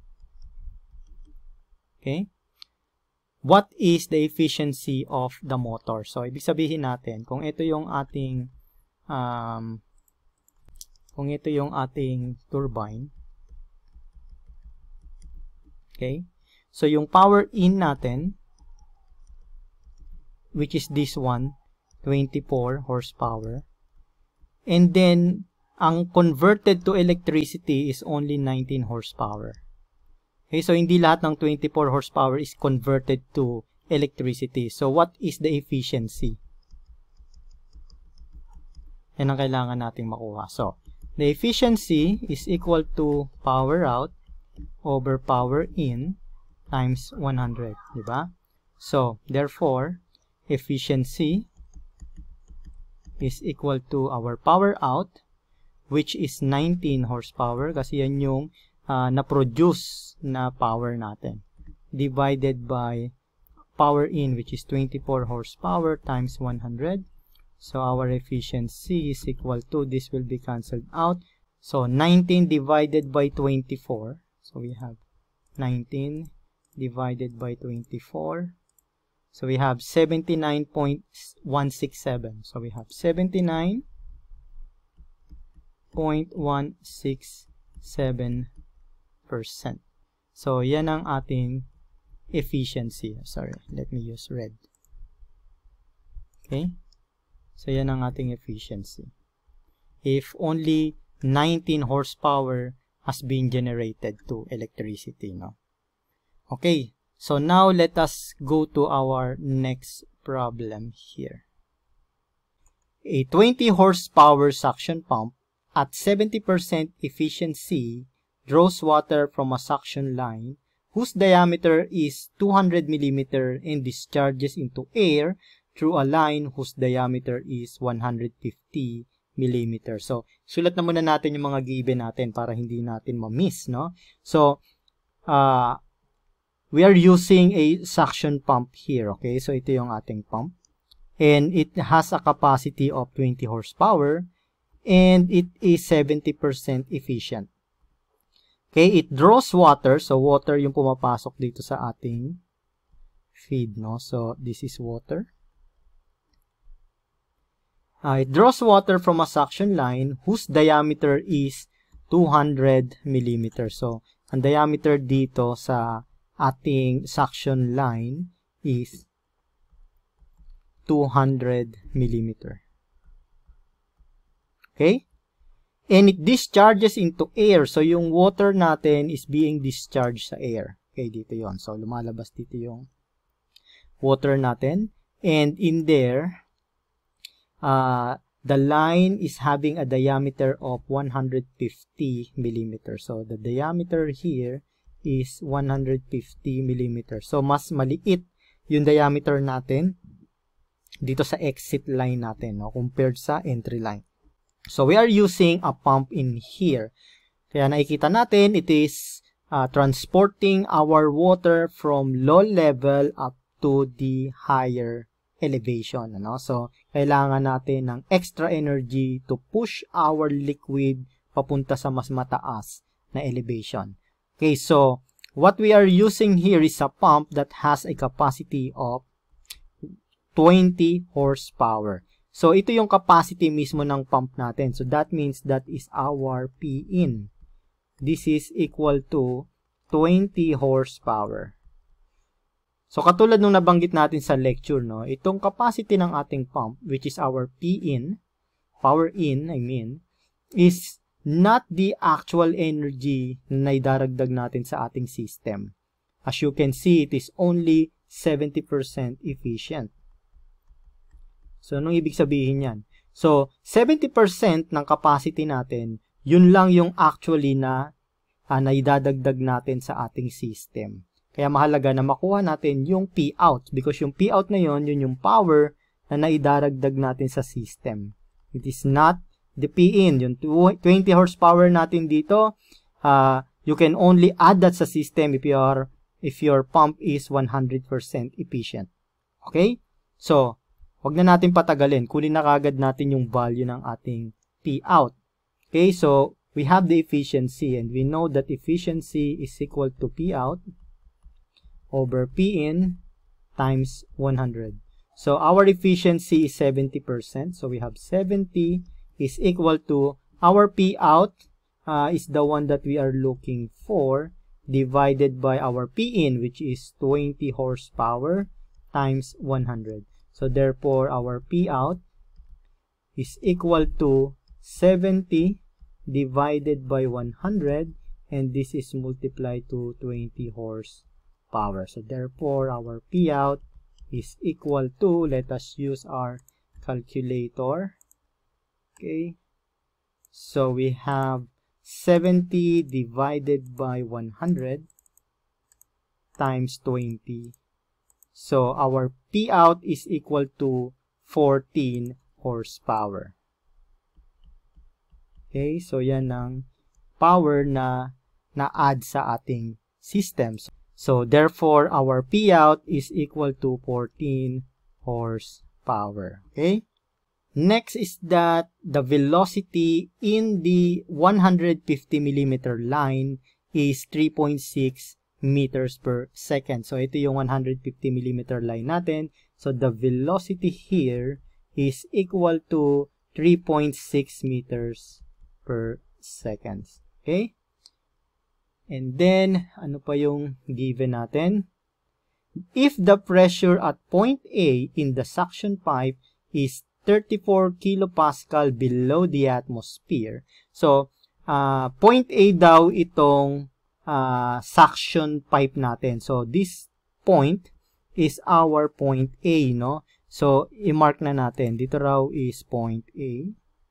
okay, what is the efficiency of the motor? So, ibig sabihin natin, kung ito yung ating, um, kung ito yung ating turbine, okay, so yung power in natin, which is this one, twenty-four horsepower, and then, ang converted to electricity is only nineteen horsepower. Okay, so hindi lahat ng twenty-four horsepower is converted to electricity. So, what is the efficiency? Yan ang kailangan nating makuha. So, the efficiency is equal to power out over power in times one hundred. Diba? So, therefore, efficiency is equal to our power out which is nineteen horsepower kasi yan yung uh, na-produce na power natin, divided by power in, which is twenty-four horsepower times one hundred. So our efficiency is equal to, this will be cancelled out. So nineteen divided by twenty-four. So we have nineteen divided by twenty-four. So we have seventy-nine point one six seven. So we have seventy-nine point one six seven percent. So yan ang ating efficiency. Sorry, let me use red. Okay? So yan ang ating efficiency. If only nineteen horsepower has been generated to electricity, no? Okay, so now let us go to our next problem here. A twenty horsepower suction pump at seventy percent efficiency draws water from a suction line whose diameter is two hundred millimeters and discharges into air through a line whose diameter is one hundred fifty millimeters. So, sulat na muna natin yung mga given natin para hindi natin ma-miss, no? So, uh, we are using a suction pump here, okay? So, ito yung ating pump. And it has a capacity of twenty horsepower and it is seventy percent efficient. Okay, it draws water. So, water yung pumapasok dito sa ating feed, no? So, this is water. Uh, it draws water from a suction line whose diameter is two hundred millimeters. So, ang diameter dito sa ating suction line is two hundred millimeters. Okay? And it discharges into air. So, yung water natin is being discharged sa air. Okay, dito yon. So, lumalabas dito yung water natin. And in there, uh, the line is having a diameter of one hundred fifty millimeters. So, the diameter here is one hundred fifty millimeters. So, mas maliit yung diameter natin dito sa exit line natin, no, compared sa entry line. So, we are using a pump in here. Kaya nakikita natin, it is uh, transporting our water from low level up to the higher elevation. Ano? So, kailangan natin ng extra energy to push our liquid papunta sa mas mataas na elevation. Okay, so, what we are using here is a pump that has a capacity of twenty horsepower. So, ito yung capacity mismo ng pump natin. So, that means that is our P in. This is equal to twenty horsepower. So, katulad nung nabanggit natin sa lecture, no, itong capacity ng ating pump, which is our P in, power in, I mean, is not the actual energy na idaragdag natin sa ating system. As you can see, it is only seventy percent efficient. So, anong ibig sabihin yan? So, seventy percent ng capacity natin, yun lang yung actually na uh, naidadagdag natin sa ating system. Kaya mahalaga na makuha natin yung P out because yung P out na yun, yun yung power na naidaragdag natin sa system. It is not the P in. Yung twenty horsepower natin dito, uh, you can only add that sa system if your, if your pump is one hundred percent efficient. Okay? So, wag na natin patagalin. Kunin na kagad natin yung value ng ating P out. Okay, so we have the efficiency and we know that efficiency is equal to P out over P in times one hundred. So our efficiency is seventy percent. So we have seventy is equal to our P out uh, is the one that we are looking for divided by our P in, which is twenty horsepower times one hundred. So, therefore, our P out is equal to seventy divided by one hundred, and this is multiplied to twenty horsepower. So, therefore, our P out is equal to, let us use our calculator. Okay. So, we have seventy divided by one hundred times twenty. So, our P out is equal to fourteen horsepower. Okay, so yan ang power na na-add sa ating systems. So, therefore, our P out is equal to fourteen horsepower. Okay? Next is that the velocity in the one hundred fifty millimeter line is three point six meters per second. So, ito yung one hundred fifty millimeter line natin. So, the velocity here is equal to three point six meters per second. Okay? And then, ano pa yung given natin? If the pressure at point A in the suction pipe is thirty-four kilopascal below the atmosphere. So, uh, point A daw itong uh, suction pipe natin. So, this point is our point A, no? So, i-mark na natin. Dito raw is point A.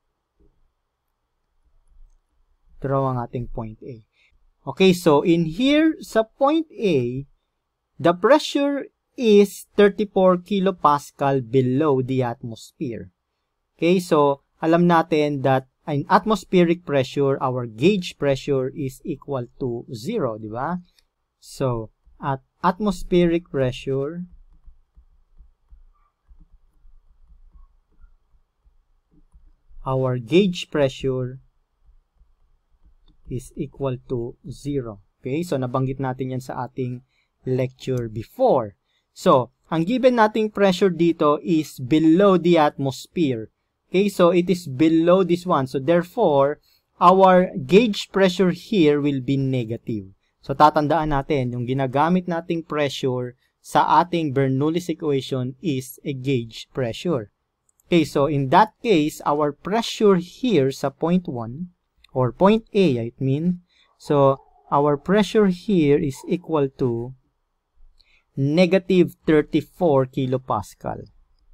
Ito raw ang ating point A. Okay, so in here, sa point A, the pressure is thirty-four kilopascal below the atmosphere. Okay, so alam natin that in atmospheric pressure, our gauge pressure is equal to zero, di ba? So, at atmospheric pressure, our gauge pressure is equal to zero. Okay, so nabanggit natin yan sa ating lecture before. So, ang given nating pressure dito is below the atmosphere. Okay, so it is below this one. So, therefore, our gauge pressure here will be negative. So, tatandaan natin, yung ginagamit nating pressure sa ating Bernoulli's equation is a gauge pressure. Okay, so in that case, our pressure here sa point one, or point A, I mean, so our pressure here is equal to negative thirty-four kilopascal.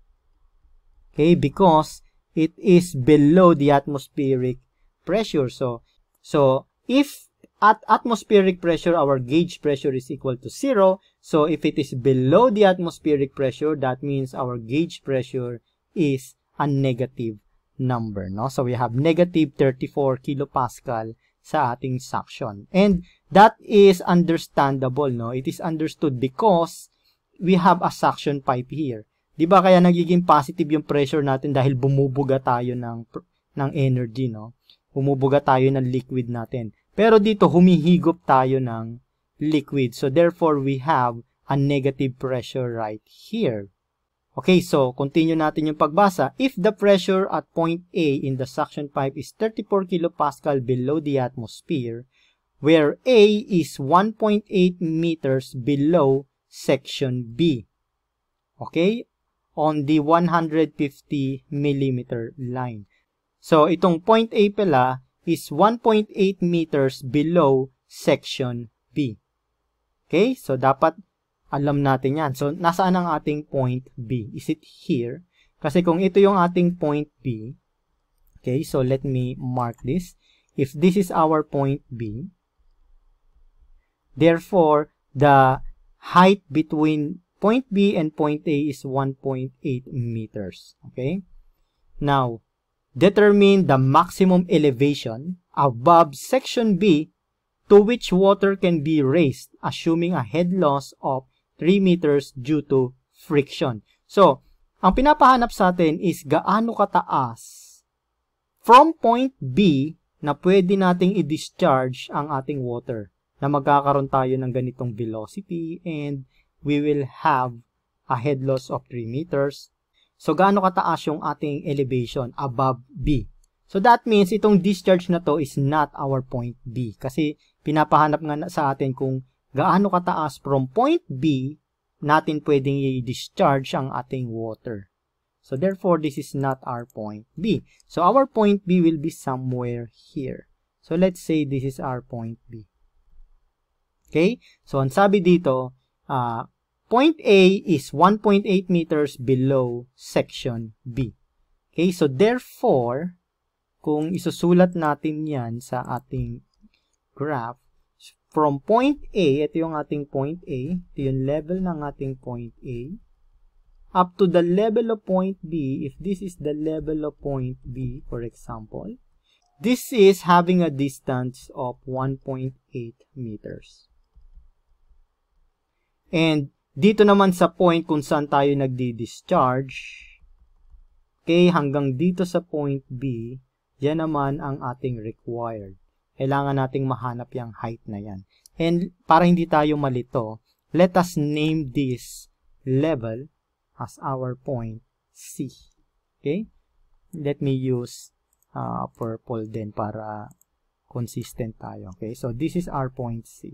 Okay, because it is below the atmospheric pressure. So, so if at atmospheric pressure, our gauge pressure is equal to zero. So, if it is below the atmospheric pressure, that means our gauge pressure is a negative number, no? So, we have negative thirty-four kilopascal sa ating suction. And that is understandable, no? It is understood because we have a suction pipe here. Di ba kaya nagiging positive yung pressure natin dahil bumubuga tayo ng, ng energy, no? Bumubuga tayo ng liquid natin. Pero dito, humihigop tayo ng liquid. So, therefore, we have a negative pressure right here. Okay, so, continue natin yung pagbasa. If the pressure at point A in the suction pipe is thirty-four kilopascal below the atmosphere, where A is one point eight meters below section B. Okay? On the one hundred fifty millimeter line. So, itong point A pala is one point eight meters below section B. Okay? So, dapat alam natin yan. So, nasaan ang ating point B? Is it here? Kasi kung ito yung ating point B, okay, so let me mark this. If this is our point B, therefore, the height between point B and point A is one point eight meters. Okay? Now, determine the maximum elevation above section B to which water can be raised, assuming a head loss of three meters due to friction. So, ang pinapahanap sa atin is gaano kataas from point B na pwede nating i-discharge ang ating water na magkakaroon tayo ng ganitong velocity and we will have a head loss of three meters. So, gaano kataas yung ating elevation above B. So, that means itong discharge na to is not our point B. Kasi pinapahanap nga sa atin kung gaano kataas from point B natin pwedeng i-discharge ang ating water. So, therefore, this is not our point B. So, our point B will be somewhere here. So, let's say this is our point B. Okay? So, ang sabi dito, uh, point A is one point eight meters below section B. Okay? So, therefore, kung isusulat natin yan sa ating graph, from point A, ito yung ating point A, ito yung level ng ating point A, up to the level of point B, if this is the level of point B, for example, This is having a distance of one point eight meters. And dito naman sa point kung saan tayo nagdi-discharge, okay, hanggang dito sa point B, yan naman ang ating required. Kailangan nating mahanap yung height na yan. And para hindi tayo malito, let us name this level as our point C. Okay? Let me use uh, purple din para consistent tayo. Okay? So, this is our point C.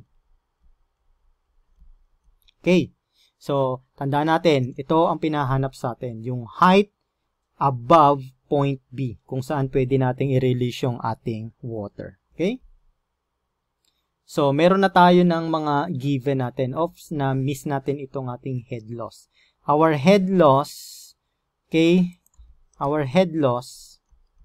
Okay. So, tandaan natin, ito ang pinahanap sa atin. Yung height above point B, kung saan pwede nating i-release yung ating water. Okay? So, meron na tayo ng mga given natin. Oops, na miss natin itong ating head loss. Our head loss, okay, our head loss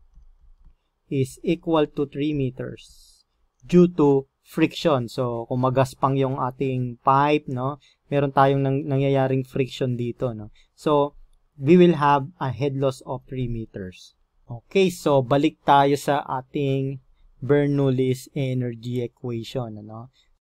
is equal to three meters due to friction. So, kung magaspang yung ating pipe, no, meron tayong nang, nangyayaring friction dito, no. So, we will have a head loss of three meters. Okay, so balik tayo sa ating Bernoulli's energy equation, ano.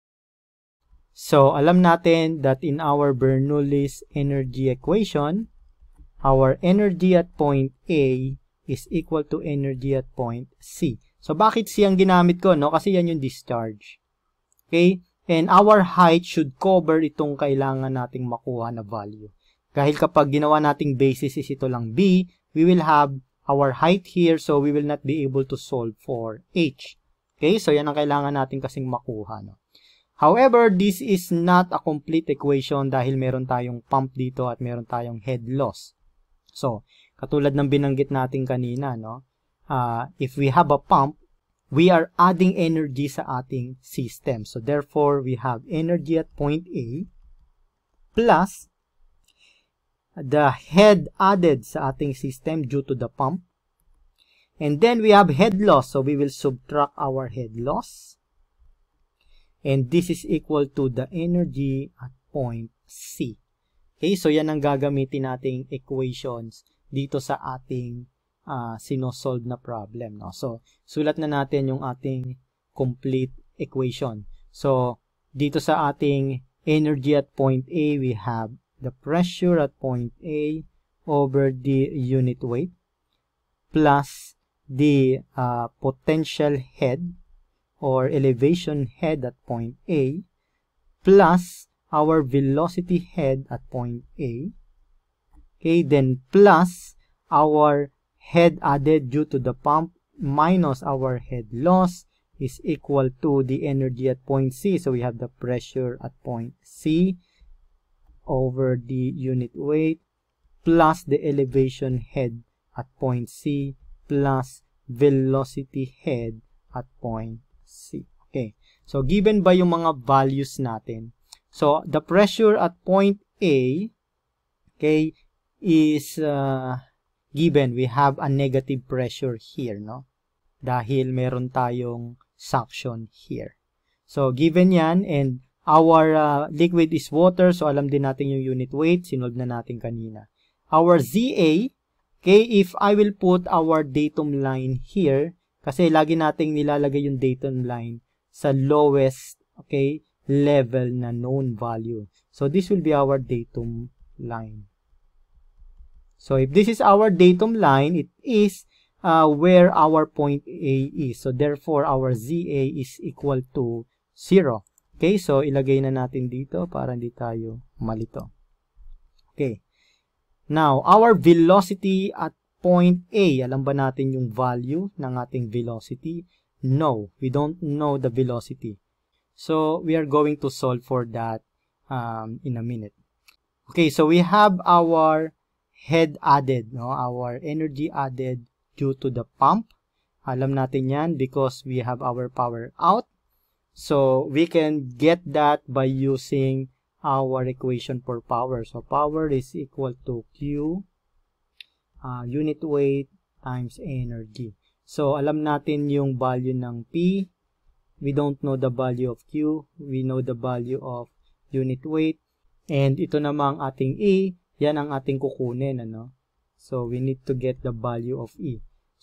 So, alam natin that in our Bernoulli's energy equation, our energy at point A is equal to energy at point C. So, bakit C ang ginamit ko, no? Kasi yan yung discharge. Okay? And our height should cover itong kailangan nating makuha na value. Dahil kapag ginawa nating basis is ito lang B, we will have our height here, so we will not be able to solve for H. Okay? So, yan ang kailangan natin kasing makuha, no? However, this is not a complete equation dahil meron tayong pump dito at meron tayong head loss. So, katulad ng binanggit natin kanina, no? Uh, if we have a pump, we are adding energy sa ating system. So, therefore, we have energy at point A plus the head added sa ating system due to the pump. And then, we have head loss. So, we will subtract our head loss. And this is equal to the energy at point C. Okay, so yan ang gagamitin nating equations dito sa ating uh, sinosolve na problem, no? So, sulat na natin yung ating complete equation. So, dito sa ating energy at point A, we have the pressure at point A over the unit weight plus the uh, potential head or elevation head at point A plus our velocity head at point A. Okay, then plus our head added due to the pump minus our head loss is equal to the energy at point C. So we have the pressure at point C over the unit weight plus the elevation head at point C plus velocity head at point C. Okay. So, given ba yung mga values natin? So, the pressure at point A, okay, is uh, given. We have a negative pressure here, no? Dahil meron tayong suction here. So, given yan, and our uh, liquid is water, so alam din natin yung unit weight, sinolve na natin kanina. Our Z A, okay, if I will put our datum line here, kasi lagi nating nilalagay yung datum line sa lowest, okay, level na known value. So, this will be our datum line. So, if this is our datum line, it is uh, where our point A is. So, therefore, our Z A is equal to zero. Okay, so ilagay na natin dito para hindi tayo malito. Okay. Now, our velocity at point A, alam ba natin yung value ng ating velocity? No, we don't know the velocity. So, we are going to solve for that um, in a minute. Okay, so we have our head added, no? Our energy added due to the pump. Alam natin yan because we have our power out. So, we can get that by using our equation for power. So, power is equal to Q, uh, unit weight, times energy. So, alam natin yung value ng P. We don't know the value of Q. We know the value of unit weight. And ito namang ating E, yan ang ating kukunin, ano? So, we need to get the value of E.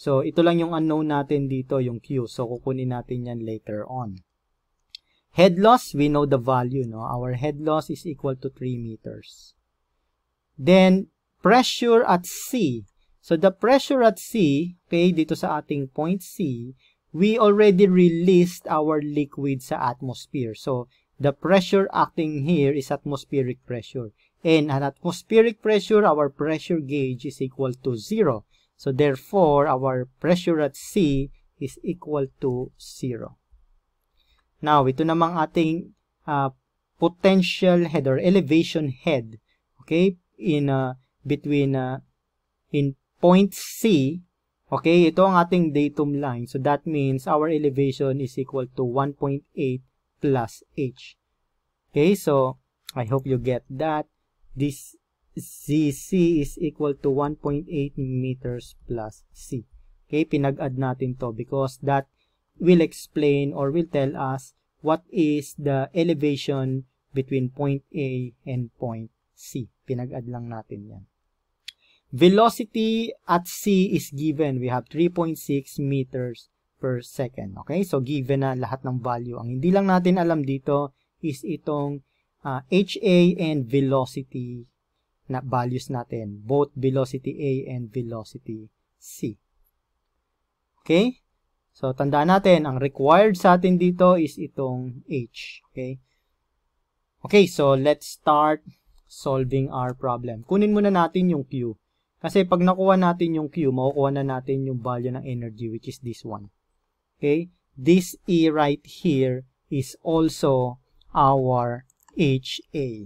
So, ito lang yung unknown natin dito, yung Q. So, kukunin natin yan later on. Head loss, we know the value, no? Our head loss is equal to three meters. Then, pressure at C. So, the pressure at C, okay, dito sa ating point C, we already released our liquid sa atmosphere. So, the pressure acting here is atmospheric pressure. And at atmospheric pressure, our pressure gauge is equal to zero. So, therefore, our pressure at C is equal to zero. Now, ito namang ating uh, potential head or elevation head, okay, in uh, between uh, in point C, okay, ito ang ating datum line. So, that means our elevation is equal to one point eight plus H. Okay, so, I hope you get that. This Z C is equal to one point eight meters plus C. Okay, pinag-add natin to because that will explain or will tell us what is the elevation between point A and point C. Pinag-add lang natin yan. Velocity at C is given. We have three point six meters per second. Okay, so given na lahat ng value. Ang hindi lang natin alam dito is itong uh, H A and velocity na values natin. Both velocity A and velocity C. Okay? So, tandaan natin, ang required sa atin dito is itong H. Okay? Okay, so let's start solving our problem. Kunin muna natin yung Q. Kasi pag nakuha natin yung Q, makukuha na natin yung value ng energy, which is this one. Okay? This E right here is also our H A.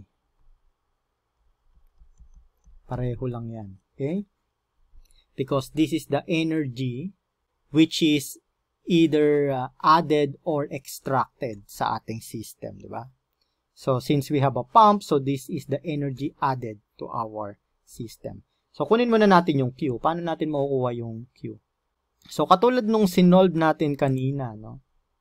Pareho lang yan. Okay? Because this is the energy which is either uh, added or extracted sa ating system, di ba? So, since we have a pump, so this is the energy added to our system. So, kunin muna natin yung Q. Paano natin makukuha yung Q? So, katulad nung sinolve natin kanina, no?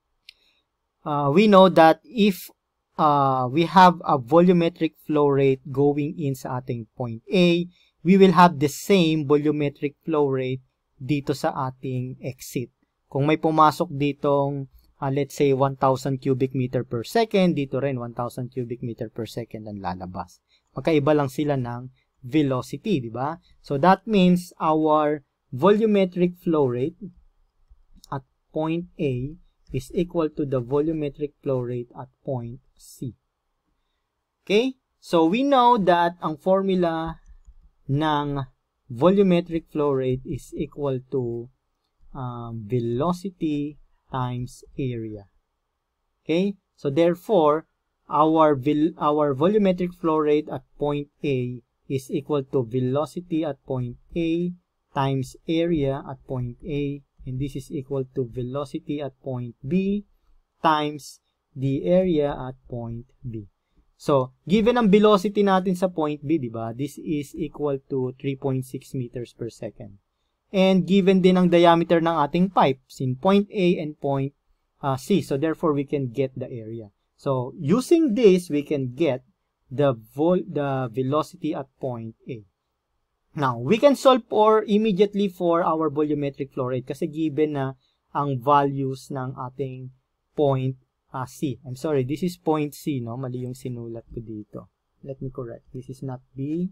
Uh, we know that if uh, we have a volumetric flow rate going in sa ating point A, we will have the same volumetric flow rate dito sa ating exit. Kung may pumasok ditong, uh, let's say, one thousand cubic meter per second, dito rin one thousand cubic meter per second ang lalabas. Magkaiba lang sila ng velocity, di ba? So, that means our volumetric flow rate at point A is equal to the volumetric flow rate at point C. Okay? So, we know that ang formula ng volumetric flow rate is equal to um, velocity times area. Okay? So, therefore, our, our volumetric flow rate at point A is equal to velocity at point A times area at point A, and this is equal to velocity at point B times the area at point B. So, given ang velocity natin sa point B, di ba? This is equal to three point six meters per second. And given din ang diameter ng ating pipes in point A and point uh, C. So, therefore, we can get the area. So, using this, we can get the vol the velocity at point A. Now, we can solve for immediately for our volumetric flow rate kasi given na ang values ng ating point uh, C. I'm sorry, this is point C, no? Mali yung sinulat ko dito. Let me correct. This is not B.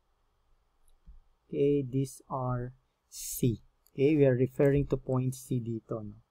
Okay, these are C. Okay, we are referring to point C dito, no?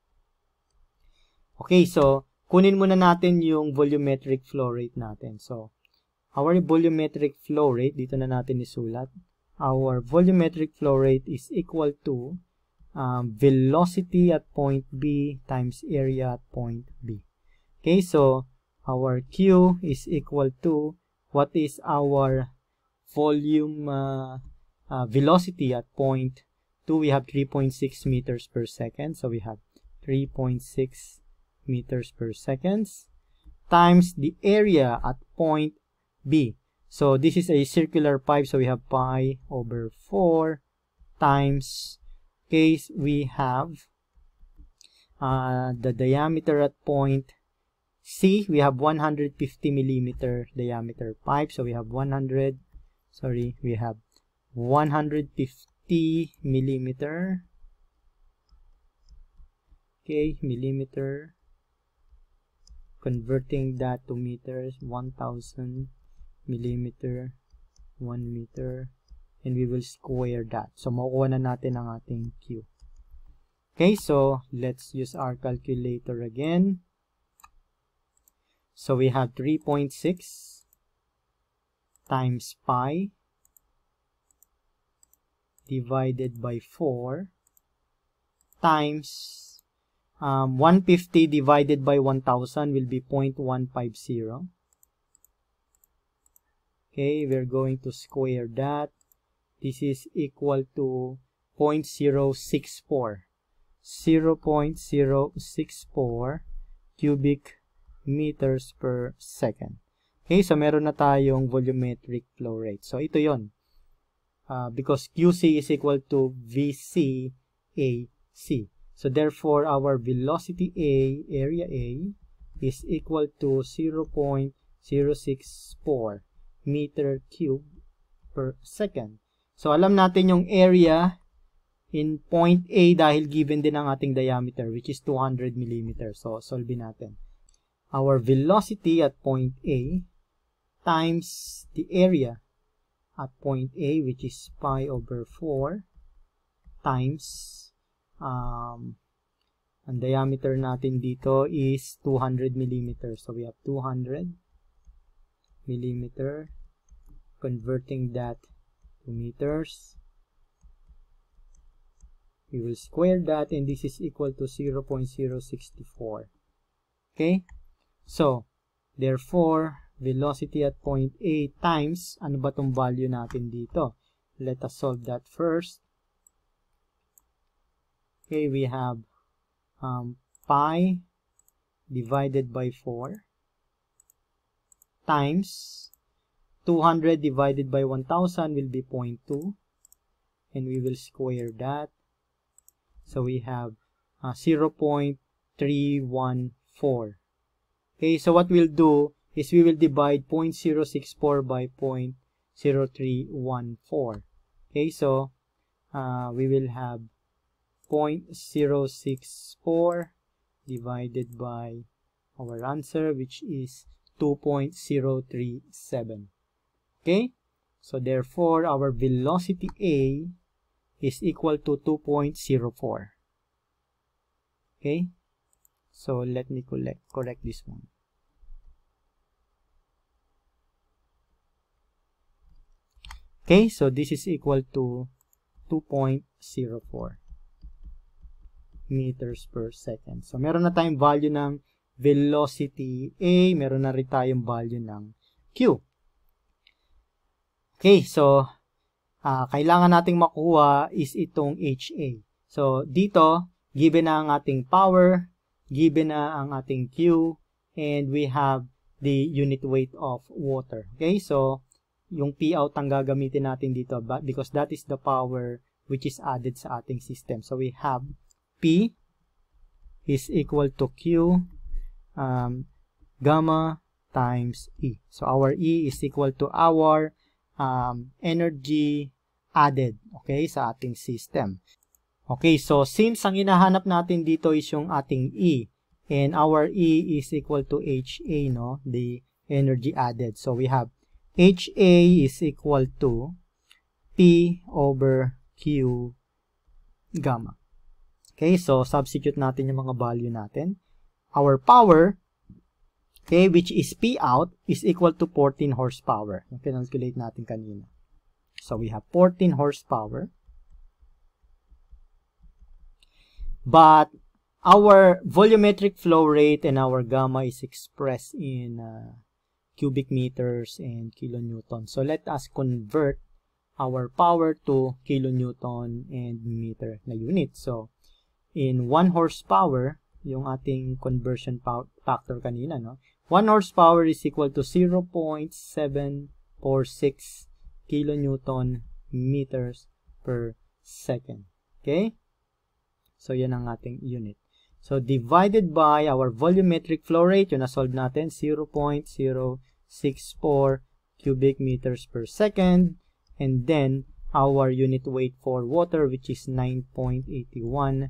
Okay, so, kunin muna natin yung volumetric flow rate natin. So, our volumetric flow rate, dito na natin isulat. Our volumetric flow rate is equal to um, velocity at point B times area at point B. Okay, so our Q is equal to what is our volume uh, uh, velocity at point two. We have three point six meters per second. So we have three point six meters per second times the area at point B. So, this is a circular pipe. So, we have pi over four times, okay, we have uh, the diameter at point C. We have one hundred fifty millimeter diameter pipe. So, we have one hundred, sorry, we have one hundred fifty millimeter Okay, millimeter. Converting that to meters, one thousand millimeter, one meter, and we will square that. So, makukuha na natin ang ating Q. Okay, so let's use our calculator again. So, we have three point six times pi divided by four times Um, one hundred fifty divided by one thousand will be zero point one five zero. Okay, we're going to square that. This is equal to zero point zero six four. zero point zero six four cubic meters per second. Okay, so meron na tayong volumetric flow rate. So, ito yon. Uh, because Q C is equal to V C A C. So, therefore, our velocity A, area A, is equal to zero point zero six four meter cube per second. So, alam natin yung area in point A dahil given din ang ating diameter, which is two hundred millimeters. So, solve natin. Our velocity at point A times the area at point A, which is pi over four, times Um, ang diameter natin dito is two hundred millimeters. So, we have two hundred millimeter. Converting that to meters. We will square that and this is equal to zero point zero six four. Okay? So, therefore, velocity at point A times, ano ba tong value natin dito? Let us solve that first. Okay, we have um, pi divided by four times two hundred divided by one thousand will be zero point two, and we will square that. So we have uh, zero point three one four. Okay, so what we'll do is we will divide zero point zero six four by zero point zero three one four. Okay, so uh, we will have zero point zero six four divided by our answer, which is two point zero three seven. Okay, so therefore our velocity A is equal to two point zero four. Okay, so let me collect, correct this one. Okay, so this is equal to two point zero four meters per second. So, meron na tayong value ng velocity A, meron na rin tayong value ng Q. Okay, so, uh, kailangan nating makuha is itong H A. So, dito, given na ang ating power, given na ang ating Q, and we have the unit weight of water. Okay, so, yung P out ang gagamitin natin dito because that is the power which is added sa ating system. So, we have P is equal to Q um, gamma times E. So, our E is equal to our um, energy added, okay, sa ating system. Okay, so since ang hinahanap natin dito is yung ating E, and our E is equal to H A, no, the energy added. So, we have H A is equal to P over Q gamma. Okay, so substitute natin yung mga value natin. Our power, okay, which is P out, is equal to fourteen horsepower. Yung kinalculate natin kanina. So, we have fourteen horsepower. But, our volumetric flow rate and our gamma is expressed in uh, cubic meters and kilonewton. So, let us convert our power to kilonewton and meter na unit. So, in one horsepower, yung ating conversion factor kanina, no? one horsepower is equal to zero point seven four six kilonewton meters per second. Okay? So, yan ang ating unit. So, divided by our volumetric flow rate, yung na-solve natin, zero point zero six four cubic meters per second. And then, our unit weight for water, which is nine point eight one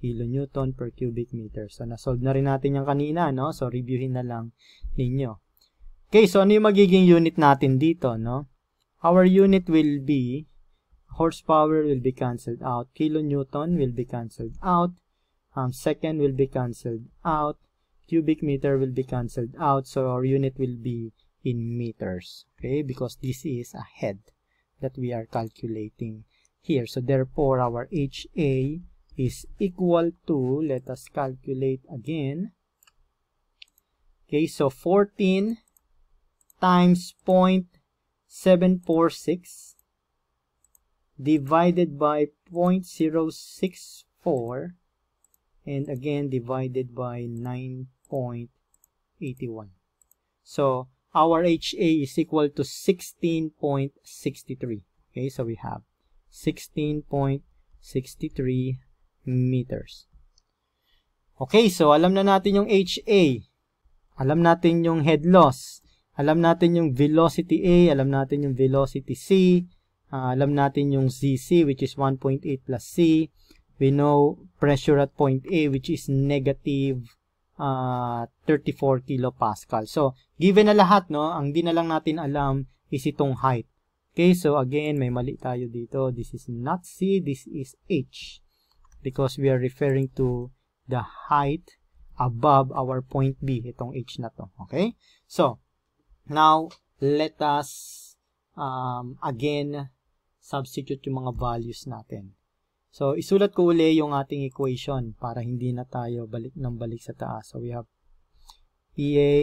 kilonewton per cubic meter. So, nasolve na rin natin yung kanina, no? So, reviewin na lang ninyo. Okay, so ano yung magiging unit natin dito, no? Our unit will be, horsepower will be cancelled out, kilonewton will be cancelled out, um, second will be cancelled out, cubic meter will be cancelled out, so our unit will be in meters, okay, because this is a head that we are calculating here. So therefore our H A is equal to, let us calculate again, okay, so fourteen times zero point seven four six divided by zero point zero six four and again divided by nine point eight one. So our H A is equal to sixteen point six three. Okay, so we have sixteen point six three meters. Okay, so alam na natin yung H A. Alam natin yung head loss. Alam natin yung velocity A. Alam natin yung velocity C. Uh, alam natin yung Z C, which is one point eight plus C. We know pressure at point A, which is negative uh, thirty-four kilopascal. So, given na lahat, no, ang di na lang natin alam is itong height. Okay, so again, may mali tayo dito. This is not C, this is H. Because we are referring to the height above our point B, itong H na to. Okay, so, now, let us, um, again, substitute yung mga values natin. So, isulat ko uli yung ating equation para hindi na tayo balik ng balik sa taas. So, we have P A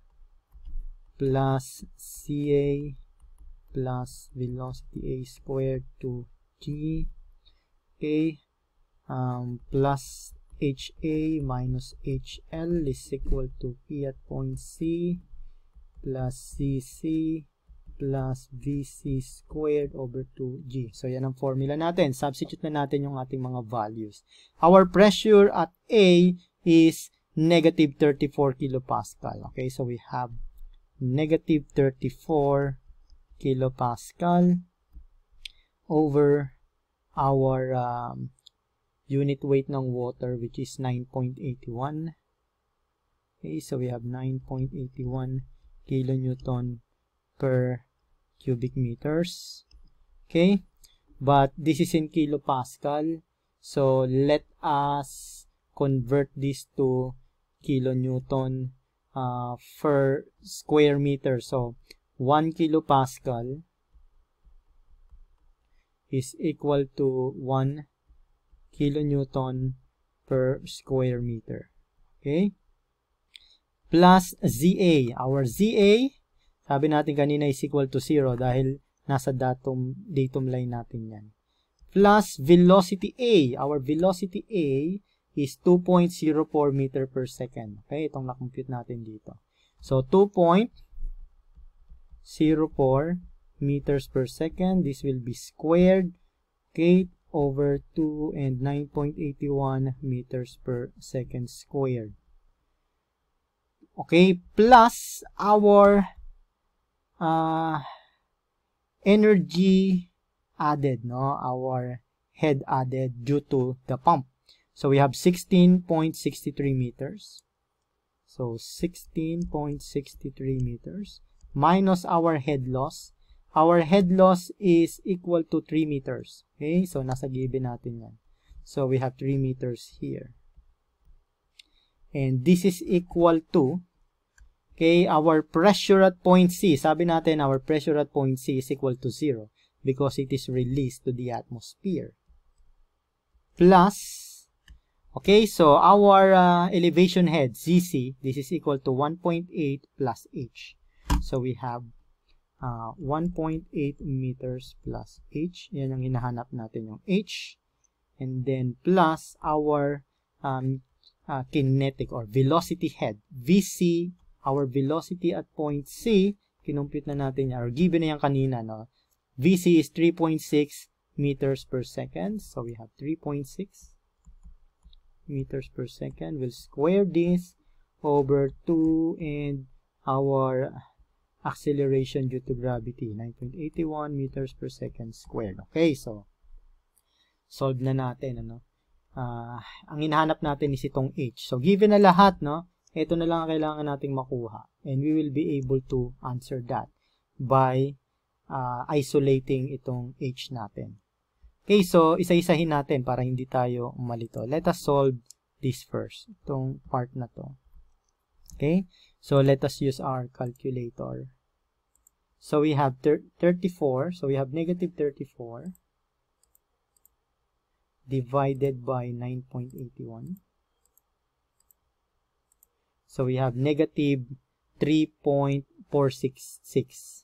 plus C A plus velocity A squared to G A um, plus H A minus H L is equal to P at point C plus C C plus V C squared over two G. So, yan ang formula natin. Substitute na natin yung ating mga values. Our pressure at A is negative thirty-four kilopascal. Okay, so we have negative thirty-four kilopascal over our um, unit weight ng water, which is nine point eight one. Okay, so we have nine point eight one kilonewton per cubic meters. Okay, but this is in kilopascal, so let us convert this to kilonewton uh, per square meter. So one kilopascal is equal to one kilonewton per square meter. Okay, plus Z A. Our Z A, sabi natin kanina, is equal to zero dahil nasa datum, datum line natin yan. Plus velocity A. Our velocity A is two point zero four meter per second. Okay, itong na-compute natin dito. So, two point zero four meters per second. This will be squared, okay, over two and nine point eight one meters per second squared. Okay, plus our uh, energy added, no? Our head added due to the pump. So we have sixteen point six three meters. So sixteen point six three meters minus our head loss. Our head loss is equal to three meters. Okay, so nasa given natin yan. So we have three meters here. And this is equal to, okay, our pressure at point C. Sabi natin, our pressure at point C is equal to zero because it is released to the atmosphere. Plus, okay, so our uh, elevation head, Z C, this is equal to one point eight plus H. So we have uh, one point eight meters plus H. Yan ang hinahanap natin, yung H. And then plus our um, uh, kinetic or velocity head, V C. Our velocity at point C, kinumpute na natin yan, or given na yan kanina, no? V C is three point six meters per second. So we have three point six meters per second. We'll square this over two and our acceleration due to gravity, nine point eight one meters per second squared. Okay, so solve na natin, ano? uh, ang hinahanap natin is itong H. So, given na lahat, no, ito na lang ang kailangan nating makuha. And we will be able to answer that by uh, isolating itong H natin. Okay, so isa-isahin natin para hindi tayo malito. Let us solve this first. Itong part na to. Okay, so let us use our calculator. So we have thirty-four. So we have negative thirty-four divided by nine point eight one. So we have negative three point four six six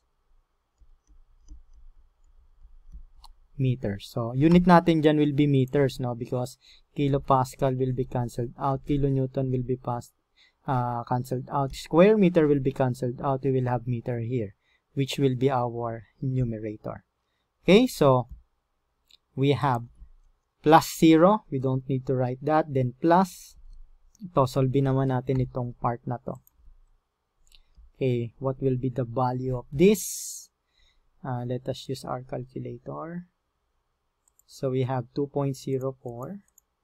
meters. So unit natin dyan will be meters, no? Because kilopascal will be cancelled out, kilonewton will be passed, uh, cancelled out, square meter will be cancelled out. We will have meter here, which will be our numerator. Okay, so we have plus zero. We don't need to write that. Then plus, ito, solve naman natin itong part na to. Okay, what will be the value of this? Uh, let us use our calculator. So we have two point zero four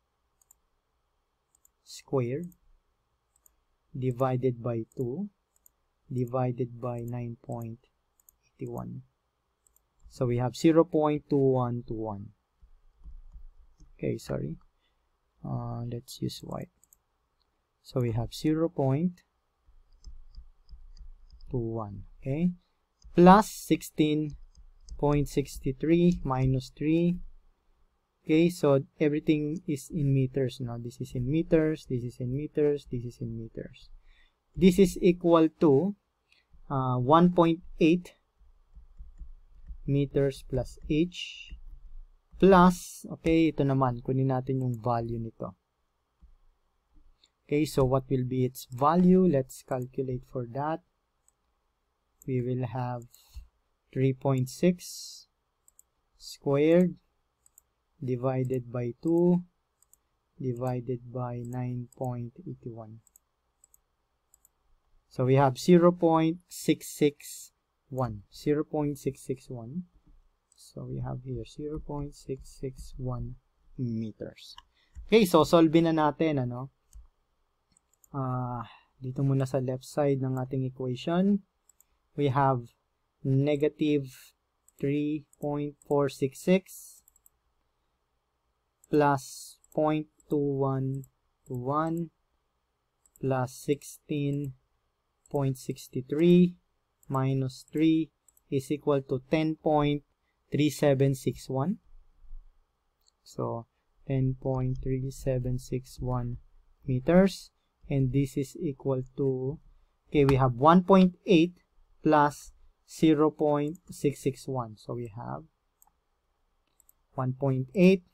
squared divided by two divided by nine point eight one. So we have zero point two one two one. Okay, sorry. Uh, let's use white. So we have zero point two one. Okay. Plus sixteen point six three minus three. Okay, so everything is in meters now. This is in meters, this is in meters, this is in meters. This is equal to uh, one point eight meters plus H plus, okay, ito naman, kunin natin yung value nito. Okay, so what will be its value? Let's calculate for that. We will have three point six squared divided by two divided by nine point eight one. So we have zero point six six one. zero point six six one. So we have here zero point six six one meters. Okay, so solve na natin, ano? Uh, dito muna sa left side ng ating equation. We have negative three point four six six plus zero point two one two one plus sixteen point six three minus three is equal to ten point three seven six one. So ten point three seven six one meters, and this is equal to, okay, we have one point eight plus zero point six six one. So we have one point eight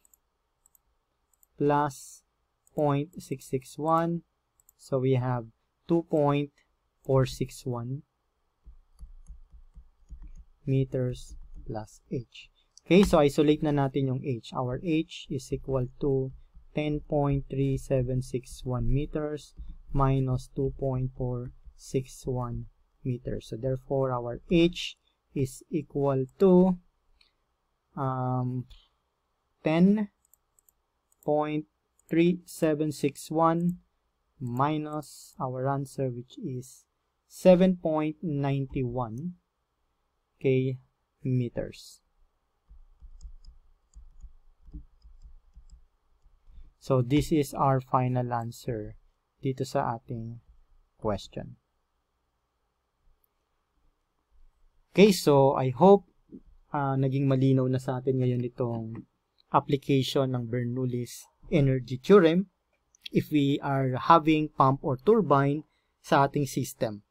plus zero point six six one. So we have two point four six one meters plus H. Okay, so isolate na natin yung H. Our H is equal to ten point three seven six one meters minus two point four six one meters. So therefore, our H is equal to um, ten point three seven six one minus our answer, which is seven point nine one K meters. So this is our final answer dito sa ating question. Okay, so I hope uh, naging malinaw na sa atin ngayon itong application ng Bernoulli's energy theorem if we are having pump or turbine sa ating system.